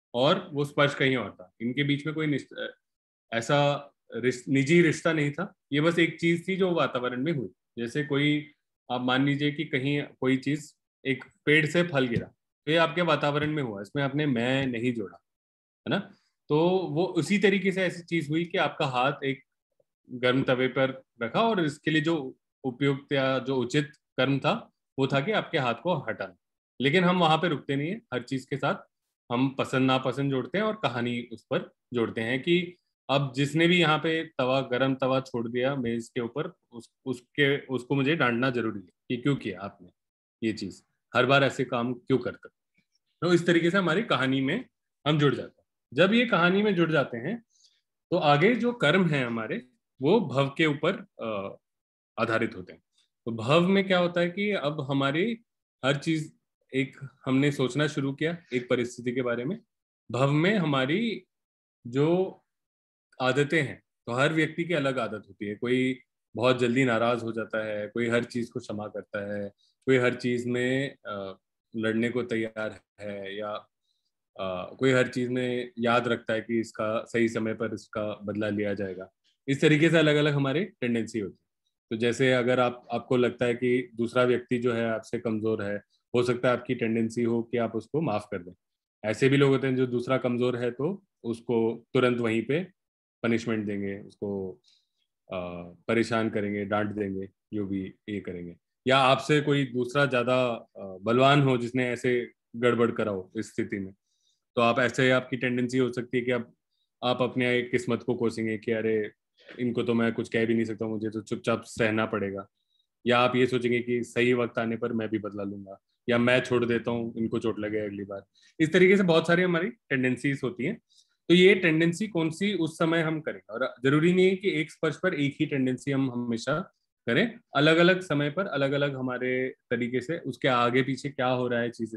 और वो स्पर्श कहीं और था। इनके बीच में कोई ऐसा रिश, निजी रिश्ता नहीं था, ये बस एक चीज थी जो वातावरण में हुई। जैसे कोई आप मान लीजिए कि कहीं कोई चीज, एक पेड़ से फल गिरा, तो ये आपके वातावरण में हुआ, इसमें आपने मैं नहीं जोड़ा, है ना। तो वो उसी तरीके से ऐसी चीज हुई कि आपका हाथ एक गर्म तवे पर रखा और इसके लिए जो उपयुक्त या जो उचित कर्म था वो था कि आपके हाथ को हटाना। लेकिन हम वहां पे रुकते नहीं है, हर चीज के साथ हम पसंद नापसंद जोड़ते हैं और कहानी उस पर जोड़ते हैं कि अब जिसने भी यहाँ पे तवा, गरम तवा छोड़ दिया मेज के ऊपर, उस उसके उसको मुझे डांटना जरूरी है कि क्यों किया आपने ये चीज, हर बार ऐसे काम क्यों करते। तो इस तरीके से हमारी कहानी में हम जुड़ जाते हैं। जब ये कहानी में जुड़ जाते हैं तो आगे जो कर्म है हमारे, वो भव के ऊपर आधारित होते हैं। तो भव में क्या होता है कि अब हमारी हर चीज, एक हमने सोचना शुरू किया एक परिस्थिति के बारे में। भव में हमारी जो आदतें हैं, तो हर व्यक्ति की अलग आदत होती है। कोई बहुत जल्दी नाराज हो जाता है, कोई हर चीज को क्षमा करता है, कोई हर चीज में आ, लड़ने को तैयार है, या आ, कोई हर चीज में याद रखता है कि इसका सही समय पर इसका बदला लिया जाएगा। इस तरीके से अलग अलग हमारी टेंडेंसी होती है। तो जैसे अगर आप आपको लगता है कि दूसरा व्यक्ति जो है आपसे कमजोर है, हो सकता है आपकी टेंडेंसी हो कि आप उसको माफ कर दें। ऐसे भी लोग होते हैं जो दूसरा कमजोर है तो उसको तुरंत वहीं पे पनिशमेंट देंगे, उसको परेशान करेंगे, डांट देंगे, जो भी ये करेंगे। या आपसे कोई दूसरा ज्यादा बलवान हो जिसने ऐसे गड़बड़ करा हो इस स्थिति में, तो आप ऐसे, आपकी टेंडेंसी हो सकती है कि आप आप अपने किस्मत को कोसेंगे कि अरे इनको तो मैं कुछ कह भी नहीं सकता, मुझे तो चुपचाप सहना पड़ेगा। या आप ये सोचेंगे कि सही वक्त आने पर मैं भी बदला लूंगा, या मैं छोड़ देता हूँ, इनको चोट लगे अगली बार। इस तरीके से बहुत सारी हमारी टेंडेंसीज होती हैं। तो ये टेंडेंसी कौन सी उस समय हम करें, और जरूरी नहीं है कि एक स्पर्श पर एक ही टेंडेंसी हम हमेशा करें। अलग अलग समय पर अलग अलग हमारे तरीके से उसके आगे पीछे क्या हो रहा है, चीजें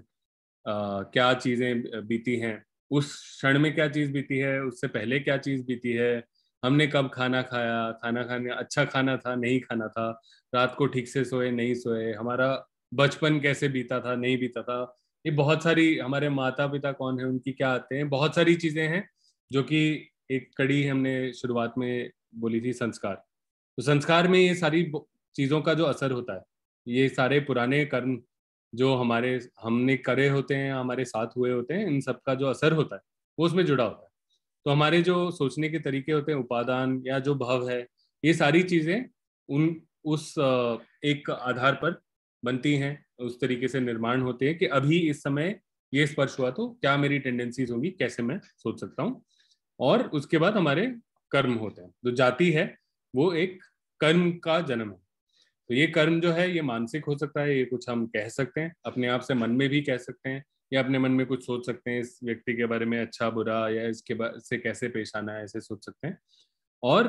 क्या चीजें बीती हैं, उस क्षण में क्या चीज बीती है, उससे पहले क्या चीज बीती है, हमने कब खाना खाया, खाना खाने अच्छा खाना था नहीं खाना था, रात को ठीक से सोए नहीं सोए, हमारा बचपन कैसे बीता था नहीं बीता था। ये बहुत सारी, हमारे माता पिता कौन है, उनकी क्या आते हैं, बहुत सारी चीजें हैं जो कि एक कड़ी हमने शुरुआत में बोली थी, संस्कार। तो संस्कार में ये सारी चीजों का जो असर होता है, ये सारे पुराने कर्म जो हमारे हमने करे होते हैं, हमारे साथ हुए होते हैं, इन सब का जो असर होता है वो उसमें जुड़ा होता है। तो हमारे जो सोचने के तरीके होते हैं, उपादान या जो भाव है, ये सारी चीजें उन उस एक आधार पर बनती हैं, उस तरीके से निर्माण होते हैं कि अभी इस समय ये स्पर्श हुआ तो क्या मेरी टेंडेंसीज होंगी, कैसे मैं सोच सकता हूँ। और उसके बाद हमारे कर्म होते हैं। जो जाति है वो एक कर्म का जन्म है। तो ये कर्म जो है ये मानसिक हो सकता है, ये कुछ हम कह सकते हैं अपने आप से, मन में भी कह सकते हैं, या अपने मन में कुछ सोच सकते हैं इस व्यक्ति के बारे में, अच्छा बुरा, या इसके से कैसे पेश आना है, ऐसे सोच सकते हैं। और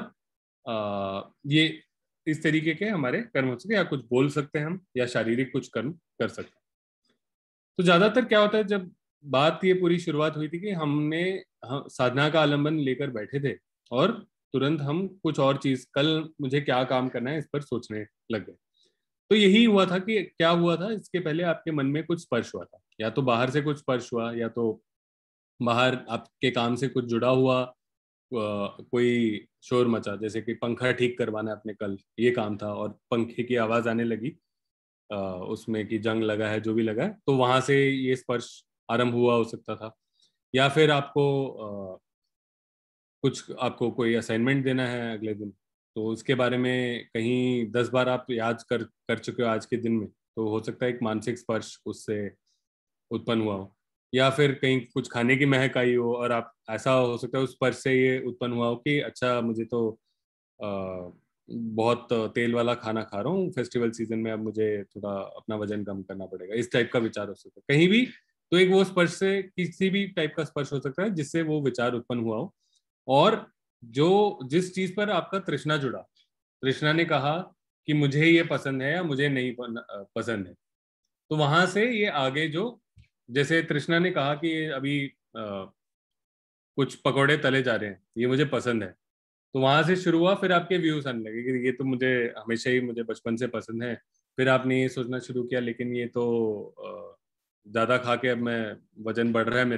आ, ये इस तरीके के हमारे कर्म हो सकते हैं, या कुछ बोल सकते हैं हम, या शारीरिक कुछ कर्म कर सकते हैं। तो ज्यादातर क्या होता है, जब बात ये पूरी शुरुआत हुई थी कि हमने हम साधना का आलंबन लेकर बैठे थे और तुरंत हम कुछ और चीज, कल मुझे क्या काम करना है इस पर सोचने लग गए। तो यही हुआ था कि क्या हुआ था, इसके पहले आपके मन में कुछ स्पर्श हुआ था, या तो बाहर से कुछ स्पर्श हुआ, या तो बाहर आपके काम से कुछ जुड़ा हुआ कोई शोर मचा, जैसे कि पंखा ठीक करवाना अपने, कल ये काम था और पंखे की आवाज आने लगी उसमें कि जंग लगा है, जो भी लगा है, तो वहां से ये स्पर्श आरंभ हुआ हो सकता था। या फिर आपको आ, कुछ आपको कोई असाइनमेंट देना है अगले दिन, तो उसके बारे में कहीं दस बार आप याद कर कर चुके हो आज के दिन में, तो हो सकता है एक मानसिक स्पर्श उससे उत्पन्न हुआ हो। या फिर कहीं कुछ खाने की महक आई हो और आप, ऐसा हो सकता है उस स्पर्श से ये उत्पन्न हुआ हो कि अच्छा मुझे तो आ, बहुत तेल वाला खाना खा रहा हूँ फेस्टिवल सीजन में, अब मुझे थोड़ा अपना वजन कम करना पड़ेगा, इस टाइप का विचार हो सकता है कहीं भी। तो एक वो स्पर्श से किसी भी टाइप का स्पर्श हो सकता है जिससे वो विचार उत्पन्न हुआ हो। और जो जिस चीज पर आपका तृष्णा जुड़ा, तृष्णा ने कहा कि मुझे ये पसंद है या मुझे नहीं पसंद है, तो वहां से ये आगे जो, जैसे तृष्णा ने कहा कि अभी आ, कुछ पकौड़े तले जा रहे हैं, ये मुझे पसंद है, तो वहां से शुरू हुआ, फिर आपके व्यूज आने लगे कि ये तो मुझे हमेशा ही, मुझे बचपन से पसंद है। फिर आपने ये सोचना शुरू किया लेकिन ये तो ज्यादा खा के अब मैं, वजन बढ़ रहा है मेरा,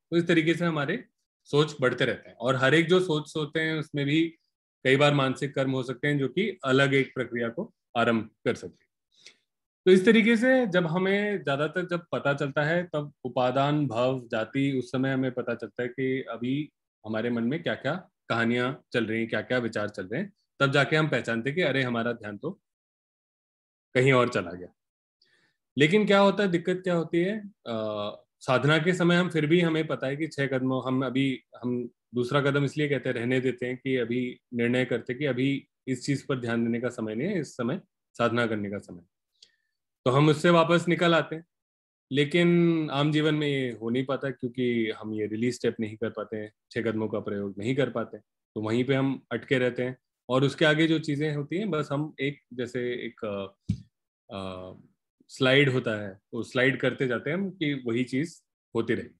तो इस तरीके से हमारे सोच बढ़ते रहते हैं, और हर एक जो सोच सोचते हैं उसमें भी कई बार मानसिक कर्म हो सकते हैं जो कि अलग एक प्रक्रिया को आरंभ कर सकते हैं। तो इस तरीके से जब हमें ज्यादातर जब पता चलता है तब उपादान भव जाति, उस समय हमें पता चलता है कि अभी हमारे मन में क्या क्या कहानियां चल रही हैं, क्या क्या विचार चल रहे हैं, तब जाके हम पहचानते कि अरे हमारा ध्यान तो कहीं और चला गया। लेकिन क्या होता है, दिक्कत क्या होती है, आ, साधना के समय हम फिर भी हमें पता है कि छह कदमों हम अभी हम दूसरा कदम इसलिए कहते हैं, रहने देते हैं कि अभी निर्णय करते कि अभी इस चीज पर ध्यान देने का समय नहीं है, इस समय साधना करने का समय, तो हम उससे वापस निकल आते हैं। लेकिन आम जीवन में ये हो नहीं पाता क्योंकि हम ये रिलीज स्टेप नहीं कर पाते हैं, छह कदमों का प्रयोग नहीं कर पाते, तो वहीं पे हम अटके रहते हैं, और उसके आगे जो चीजें होती हैं बस हम एक जैसे एक स्लाइड होता है, वो स्लाइड करते जाते हैं हम कि वही चीज होती रहे।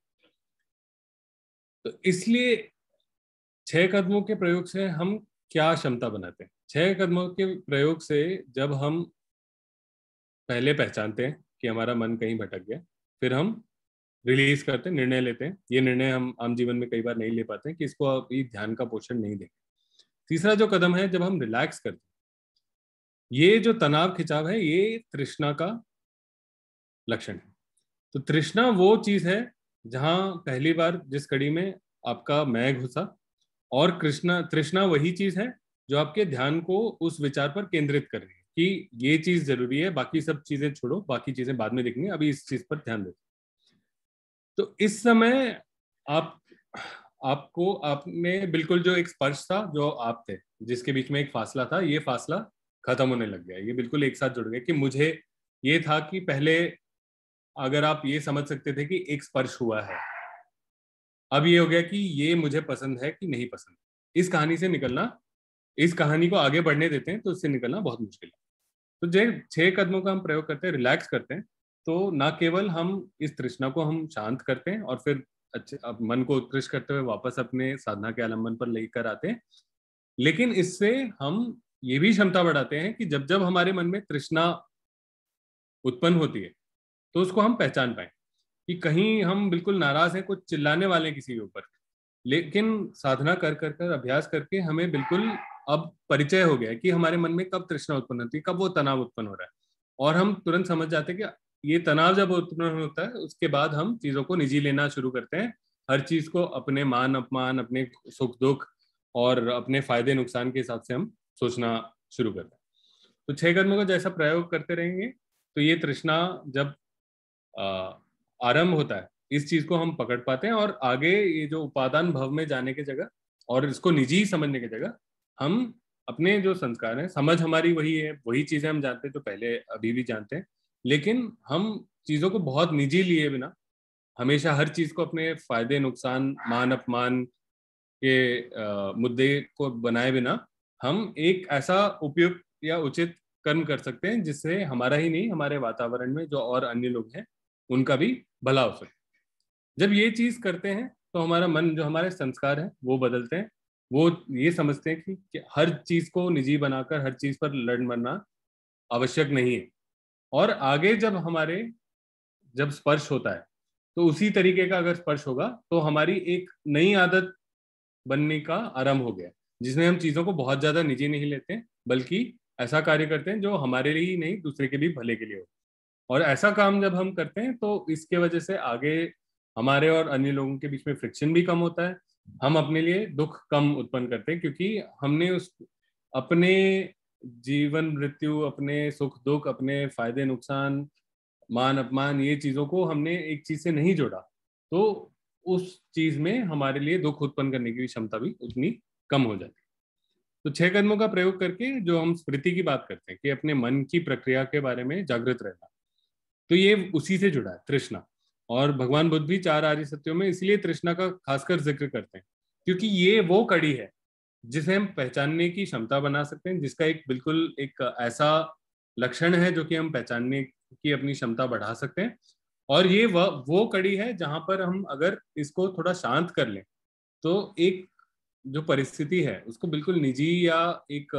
तो इसलिए छह कदमों के प्रयोग से हम क्या क्षमता बनाते हैं? छह कदमों के प्रयोग से जब हम पहले पहचानते हैं कि हमारा मन कहीं भटक गया, फिर हम रिलीज करते हैं, निर्णय लेते हैं। ये निर्णय हम आम जीवन में कई बार नहीं ले पाते हैं कि इसको अभी ध्यान का पोषण नहीं देंगे। तीसरा जो कदम है, जब हम रिलैक्स करते हैं, ये जो तनाव खिंचाव है ये तृष्णा का लक्षण है। तो तृष्णा वो चीज है जहां पहली बार जिस कड़ी में आपका मैं घुसा, और कृष्णा तृष्णा वही चीज है जो आपके ध्यान को उस विचार पर केंद्रित कर रही है कि ये चीज जरूरी है, बाकी सब चीजें छोड़ो, बाकी चीजें बाद में देखेंगे, अभी इस चीज पर ध्यान दो। तो इस समय आप आपको आपने बिल्कुल जो एक स्पर्श था, जो आप थे, जिसके बीच में एक फासला था, ये फासला खत्म होने लग गया, ये बिल्कुल एक साथ जुड़ गए कि मुझे ये था कि पहले अगर आप ये समझ सकते थे कि एक स्पर्श हुआ है, अब ये हो गया कि ये मुझे पसंद है कि नहीं पसंद। इस कहानी से निकलना, इस कहानी को आगे बढ़ने देते हैं तो इससे निकलना बहुत मुश्किल है। तो जो छह कदमों का हम प्रयोग करते हैं, रिलैक्स करते हैं, तो ना केवल हम इस तृष्णा को हम शांत करते हैं और फिर अच्छे अब मन को उत्कृष्ट करते हुए वापस अपने साधना के आलम्बन पर लेकर आते हैं, लेकिन इससे हम ये भी क्षमता बढ़ाते हैं कि जब जब हमारे मन में तृष्णा उत्पन्न होती है तो उसको हम पहचान पाए कि कहीं हम बिल्कुल नाराज हैं, कुछ चिल्लाने वाले हैं किसी के ऊपर, लेकिन साधना कर कर कर अभ्यास करके हमें बिल्कुल अब परिचय हो गया है कि हमारे मन में कब तृष्णा उत्पन्न होती है, कब वो तनाव उत्पन्न हो रहा है, और हम तुरंत समझ जाते हैं कि ये तनाव जब उत्पन्न होता है उसके बाद हम चीजों को निजी लेना शुरू करते हैं, हर चीज को अपने मान अपमान, अपने सुख दुख और अपने फायदे नुकसान के हिसाब से हम सोचना शुरू करते हैं। तो छह कदमों का जैसा प्रयोग करते रहेंगे तो ये तृष्णा जब आरंभ होता है, इस चीज को हम पकड़ पाते हैं, और आगे ये जो उपादान भव में जाने की जगह और इसको निजी समझने की जगह हम अपने जो संस्कार हैं, समझ हमारी वही है, वही चीजें हम जानते हैं जो पहले अभी भी जानते हैं, लेकिन हम चीजों को बहुत निजी लिए बिना, हमेशा हर चीज को अपने फायदे नुकसान, मान अपमान के आ, मुद्दे को बनाए बिना हम एक ऐसा उपयुक्त या उचित कर्म कर सकते हैं जिससे हमारा ही नहीं, हमारे वातावरण में जो और अन्य लोग हैं उनका भी भला हो सके। जब ये चीज करते हैं तो हमारा मन, जो हमारे संस्कार हैं वो बदलते हैं, वो ये समझते हैं कि, कि हर चीज को निजी बनाकर हर चीज पर लड़ मरना आवश्यक नहीं है, और आगे जब हमारे जब स्पर्श होता है तो उसी तरीके का अगर स्पर्श होगा तो हमारी एक नई आदत बनने का आरंभ हो गया, जिसमें हम चीजों को बहुत ज्यादा निजी नहीं लेते हैं, बल्कि ऐसा कार्य करते हैं जो हमारे लिए ही नहीं दूसरे के भी भले के लिए हो। और ऐसा काम जब हम करते हैं तो इसके वजह से आगे हमारे और अन्य लोगों के बीच में फ्रिक्शन भी कम होता है, हम अपने लिए दुख कम उत्पन्न करते हैं, क्योंकि हमने उस अपने जीवन मृत्यु, अपने सुख दुख, अपने फायदे नुकसान, मान अपमान, ये चीजों को हमने एक चीज से नहीं जोड़ा, तो उस चीज में हमारे लिए दुख उत्पन्न करने की क्षमता भी उतनी कम हो जाती है। तो छह कदमों का प्रयोग करके जो हम स्मृति की बात करते हैं कि अपने मन की प्रक्रिया के बारे में जागृत रहना, तो ये उसी से जुड़ा है, तृष्णा। और भगवान बुद्ध भी चार आर्य सत्यों में इसलिए तृष्णा का खासकर जिक्र करते हैं क्योंकि ये वो कड़ी है जिसे हम पहचानने की क्षमता बना सकते हैं, जिसका एक बिल्कुल एक ऐसा लक्षण है जो कि हम पहचानने की अपनी क्षमता बढ़ा सकते हैं। और ये वह वो कड़ी है जहां पर हम अगर इसको थोड़ा शांत कर लें तो एक जो परिस्थिति है उसको बिल्कुल निजी या एक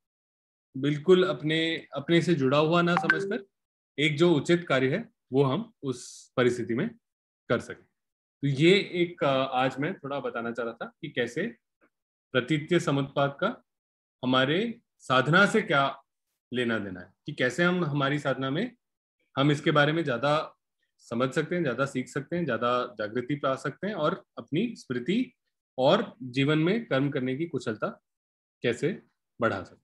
बिल्कुल अपने अपने से जुड़ा हुआ ना समझकर एक जो उचित कार्य है वो हम उस परिस्थिति में कर सकें। तो ये एक आज मैं थोड़ा बताना चाह रहा था कि कैसे प्रतीत्य समुत्पाद का हमारे साधना से क्या लेना देना है, कि कैसे हम हमारी साधना में हम इसके बारे में ज्यादा समझ सकते हैं, ज्यादा सीख सकते हैं, ज्यादा जागृति पा सकते हैं और अपनी स्मृति और जीवन में कर्म करने की कुशलता कैसे बढ़ा सकते हैं।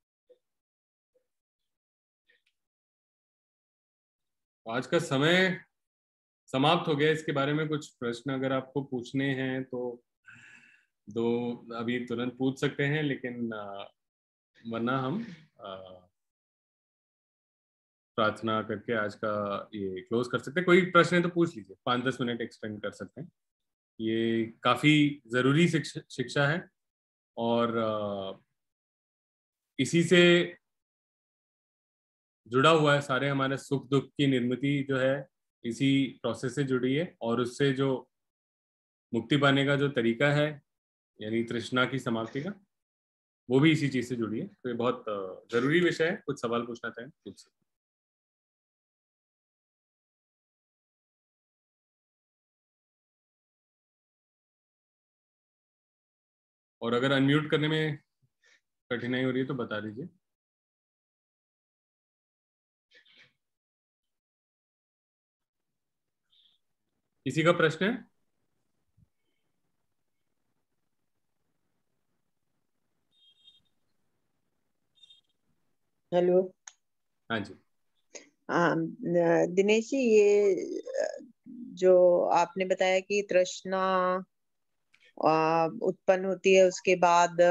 आज का समय समाप्त हो गया। इसके बारे में कुछ प्रश्न अगर आपको पूछने हैं तो दो अभी तुरंत पूछ सकते हैं, लेकिन वरना हम प्रार्थना करके आज का ये क्लोज कर सकते हैं। कोई प्रश्न है तो पूछ लीजिए, पाँच दस मिनट एक्सटेंड कर सकते हैं। ये काफी जरूरी शिक्षा है और इसी से जुड़ा हुआ है। सारे हमारे सुख दुख की निर्मिति जो है इसी प्रोसेस से जुड़ी है, और उससे जो मुक्ति पाने का जो तरीका है यानी तृष्णा की समाप्ति का, वो भी इसी चीज से जुड़ी है। तो ये बहुत जरूरी विषय है। कुछ सवाल पूछना चाहें पूछ सकते। और अगर अनम्यूट करने में कठिनाई हो रही है तो बता दीजिए। किसी का प्रश्न है? हेलो। हाँ जी। दिनेश जी, ये जो आपने बताया कि तृष्णा उत्पन्न होती है, उसके बाद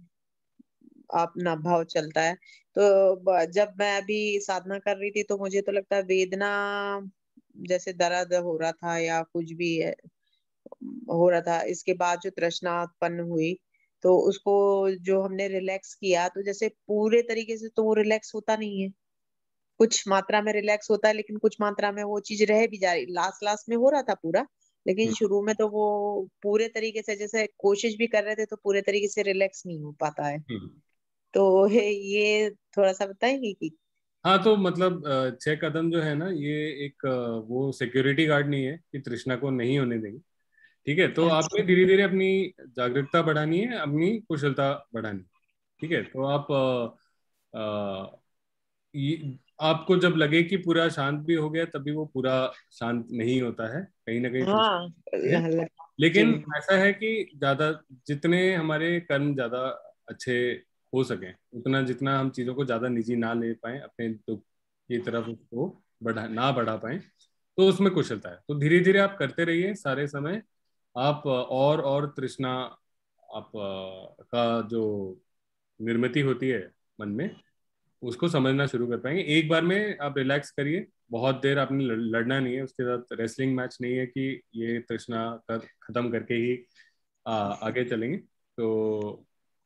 अपना भाव चलता है, तो जब मैं अभी साधना कर रही थी तो मुझे तो लगता है वेदना जैसे दर्द हो रहा था या कुछ भी है, हो रहा था। इसके बाद जो तृष्णा उत्पन्न हुई तो उसको जो हमने रिलैक्स किया, तो जैसे पूरे तरीके से तो वो रिलैक्स होता नहीं है, कुछ मात्रा में रिलैक्स होता है, लेकिन कुछ मात्रा में वो चीज रह भी जा रही। लास्ट लास्ट में हो रहा था पूरा, लेकिन शुरू में तो वो पूरे तरीके से, जैसे कोशिश भी कर रहे थे तो पूरे तरीके से रिलैक्स नहीं हो पाता है। तो ये थोड़ा सा बताएंगे कि? हाँ, तो मतलब छह कदम जो है ना, ये एक वो सिक्योरिटी गार्ड नहीं है कि तृष्णा को नहीं होने देंगे। ठीक है, तो आपने धीरे धीरे अपनी जागरूकता बढ़ानी है, अपनी कुशलता बढ़ानी। ठीक है, तो आप आ, आ, ये आपको जब लगे कि पूरा शांत भी हो गया, तभी वो पूरा शांत नहीं होता है, कहीं ना कहीं हाँ, है। लेकिन ऐसा है कि ज्यादा जितने हमारे कर्म ज्यादा अच्छे हो सके, उतना जितना हम चीजों को ज्यादा निजी ना ले पाए, अपने दुख की तरफ उसको बढ़ा ना बढ़ा पाए, तो उसमें कुशलता है। तो धीरे धीरे आप करते रहिए सारे समय। आप और और तृष्णा आप का जो निर्मिति होती है मन में, उसको समझना शुरू कर पाएंगे। एक बार में आप रिलैक्स करिए, बहुत देर आपने लड़ना नहीं है उसके साथ। रेसलिंग मैच नहीं है कि ये तृष्णा कर खत्म करके ही आ, आगे चलेंगे। तो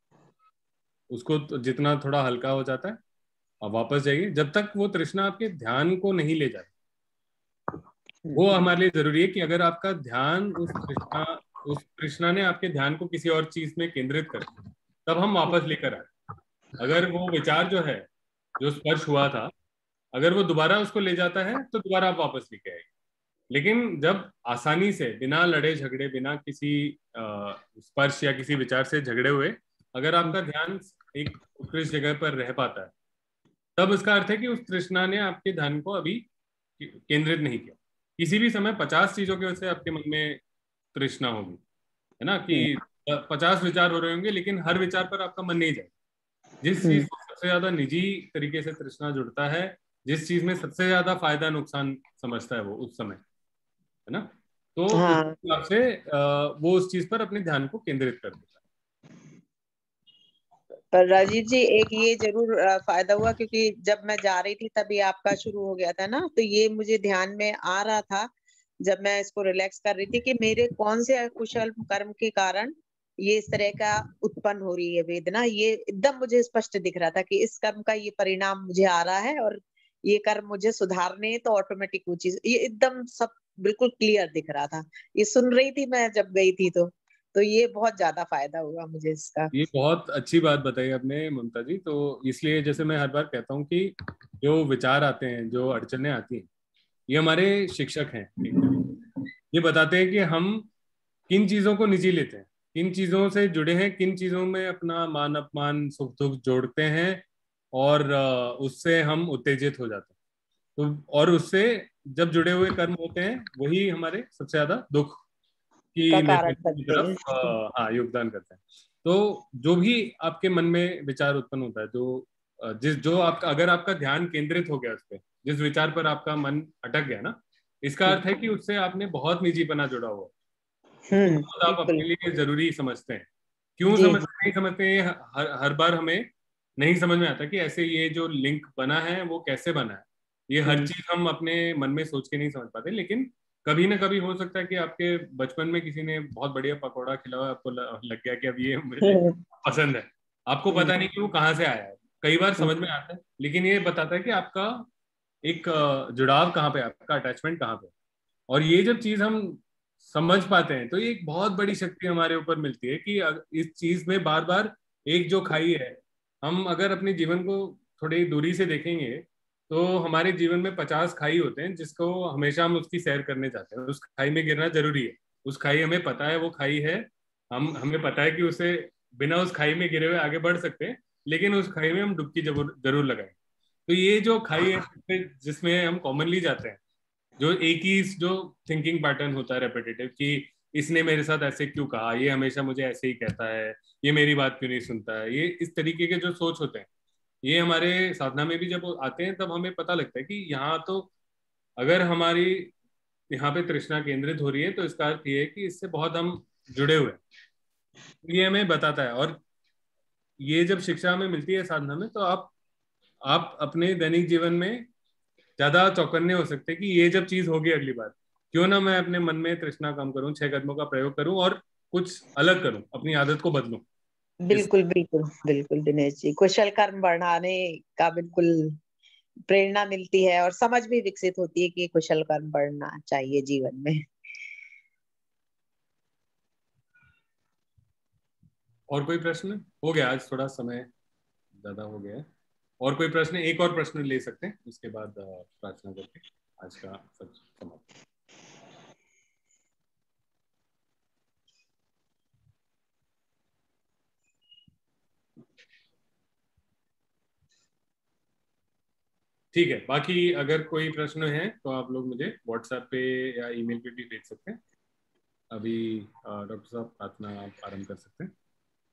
उसको तो जितना थोड़ा हल्का हो जाता है, आप वापस जाइए। जब तक वो तृष्णा आपके ध्यान को नहीं ले जाए, वो हमारे लिए जरूरी है कि अगर आपका ध्यान उस तृष्णा उस तृष्णा ने आपके ध्यान को किसी और चीज में केंद्रित कर, तब हम वापस लेकर आए। अगर वो विचार जो है, जो स्पर्श हुआ था, अगर वो दोबारा उसको ले जाता है तो दोबारा आप वापस लेके आएंगे। लेकिन जब आसानी से, बिना लड़े झगड़े, बिना किसी स्पर्श या किसी विचार से झगड़े हुए, अगर आपका ध्यान एक उत्कृष्ट जगह पर रह पाता है, तब इसका अर्थ है कि उस तृष्णा ने आपके ध्यान को अभी केंद्रित नहीं किया। किसी भी समय पचास चीजों की वजह से आपके मन में तृष्णा होगी, है ना, कि पचास विचार हो रहे होंगे, लेकिन हर विचार पर आपका मन नहीं जाएगा। जिस चीज को सबसे ज्यादा निजी तरीके से तृष्णा जुड़ता है, जिस चीज में सबसे ज्यादा फायदा नुकसान समझता है वो उस समय, है ना, तो उस हिसाब से वो उस चीज पर अपने ध्यान को केंद्रित कर देता है। पर राजीव जी, एक ये जरूर फायदा हुआ, क्योंकि जब मैं जा रही थी तभी आपका शुरू हो गया था ना, तो ये मुझे ध्यान में आ रहा था जब मैं इसको रिलैक्स कर रही थी कि मेरे कौन से कुशल कर्म के कारण ये इस तरह का उत्पन्न हो रही है वेदना। ये एकदम मुझे स्पष्ट दिख रहा था कि इस कर्म का ये परिणाम मुझे आ रहा है और ये कर्म मुझे सुधारने, तो ऑटोमेटिक वो चीज ये एकदम सब बिल्कुल क्लियर दिख रहा था। ये सुन रही थी मैं जब गई थी, तो तो ये बहुत ज्यादा फायदा हुआ मुझे इसका। ये बहुत अच्छी बात बताई आपने ममता जी। तो इसलिए जैसे मैं हर बार कहता हूँ कि जो विचार आते हैं, जो अड़चने आती हैं, ये हमारे शिक्षक हैं। ये बताते हैं कि हम किन चीजों को निजी लेते हैं, किन चीजों से जुड़े हैं, किन चीजों में अपना मान अपमान सुख दुख जोड़ते हैं, और अ, उससे हम उत्तेजित हो जाते हैं। तो और उससे जब जुड़े हुए कर्म होते हैं वही हमारे सबसे ज्यादा दुख की का कारण निर्मिति की बनते तरफ हैं। अ, हाँ योगदान करते हैं। तो जो भी आपके मन में विचार उत्पन्न होता है, जो अ, जिस जो आपका अगर आपका ध्यान केंद्रित हो गया उस पर, जिस विचार पर आपका मन अटक गया ना, इसका अर्थ है कि उससे आपने बहुत निजीपना जुड़ा हुआ, उसको हम्म बहुत आप बिल्कुल अपने लिए जरूरी समझते हैं। क्यों जी समझ जी नहीं समझते हैं, ये हर हर बार हमें नहीं समझ में आता कि ऐसे ये जो लिंक बना है वो कैसे बना है। ये हर हम्म चीज हम अपने मन में सोच के नहीं समझ पाते, लेकिन कभी ना कभी हो सकता है कि आपके बचपन में किसी ने बहुत बढ़िया पकौड़ा खिलाया, आपको ल- लग गया कि अब ये मुझे हम्म पसंद है। आपको हम्म पता नहीं कि वो कहाँ से आया है, कई बार समझ में हम्म, आता है, लेकिन ये बताता है कि आपका एक अ, जुड़ाव कहाँ पे है, आपका अटैचमेंट कहाँ पे है। और ये जब चीज हम समझ पाते हैं तो ये एक बहुत बड़ी शक्ति हमारे ऊपर मिलती है कि अग- इस चीज में बार बार एक जो खाई है, हम अगर अपने जीवन को थोड़ी दूरी से देखेंगे तो हमारे जीवन में पचास खाई होते हैं, जिसको हमेशा हम उसकी सैर करने जाते हैं। उस खाई में गिरना जरूरी है, उस खाई हमें पता है वो खाई है, हम हमें पता है कि उसे बिना उस खाई में गिरे हुए आगे बढ़ सकते हैं, लेकिन उस खाई में हम डुबकी जरूर जरूर लगाएं। तो ये जो खाई है जिसमें हम कॉमनली जाते हैं, जो एक ही जो थिंकिंग पैटर्न होता है रेपिटेटिव, कि इसने मेरे साथ ऐसे क्यों कहा, ये हमेशा मुझे ऐसे ही कहता है, ये मेरी बात क्यों नहीं सुनता है, ये इस तरीके के जो सोच होते हैं, ये हमारे साधना में भी जब आते हैं तब हमें पता लगता है कि यहाँ तो अगर हमारी यहाँ पे तृष्णा केंद्रित हो रही है तो इसका अर्थ ये है कि इससे बहुत हम जुड़े हुए हैं। ये हमें बताता है। और ये जब शिक्षा हमें मिलती है साधना में, तो आप आप अपने दैनिक जीवन में ज्यादा चौकन्ने हो सकते हैं कि ये जब चीज होगी अगली बार, क्यों ना मैं अपने मन में तृष्णा कम करूं, छह कदमों का प्रयोग करूं और कुछ अलग करूं, अपनी आदत को बदलूं। इस बिल्कुल बिल्कुल बिल्कुल दिनेश जी, कुशल कर्म बढ़ाने का बिल्कुल प्रेरणा मिलती है और समझ भी विकसित होती है कि कुशल कर्म बढ़ना चाहिए जीवन में। और कोई प्रश्न हो गया, आज थोड़ा समय ज्यादा हो गया है। और कोई प्रश्न, एक और प्रश्न ले सकते हैं, उसके बाद अ, प्रार्थना करके आज का सत्र समाप्त। ठीक है, बाकी अगर कोई प्रश्न है तो आप लोग मुझे व्हाट्सएप पे या ईमेल पे भी भेज सकते हैं। अभी डॉक्टर साहब प्रार्थना आप आरंभ कर सकते हैं।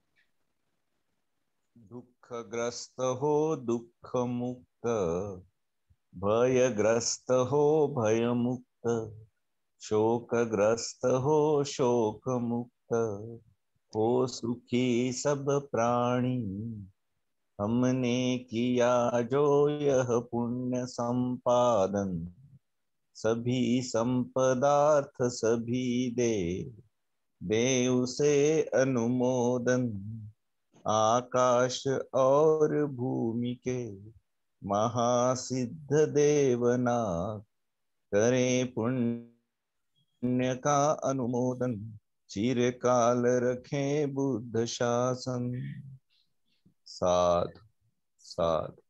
दुखग्रस्त हो दुख मुक्त, भयग्रस्त हो भय मुक्त, शोकग्रस्त हो शोक मुक्त, हो सुखी सब प्राणी। हमने किया जो यह पुण्य संपादन, सभी संपदार्थ सभी दे, दे उसे अनुमोदन। आकाश और भूमि के महासिद्ध देवनाथ, करें पुण्य का अनुमोदन, चिरकाल रखें बुद्ध शासन। साधु साधु।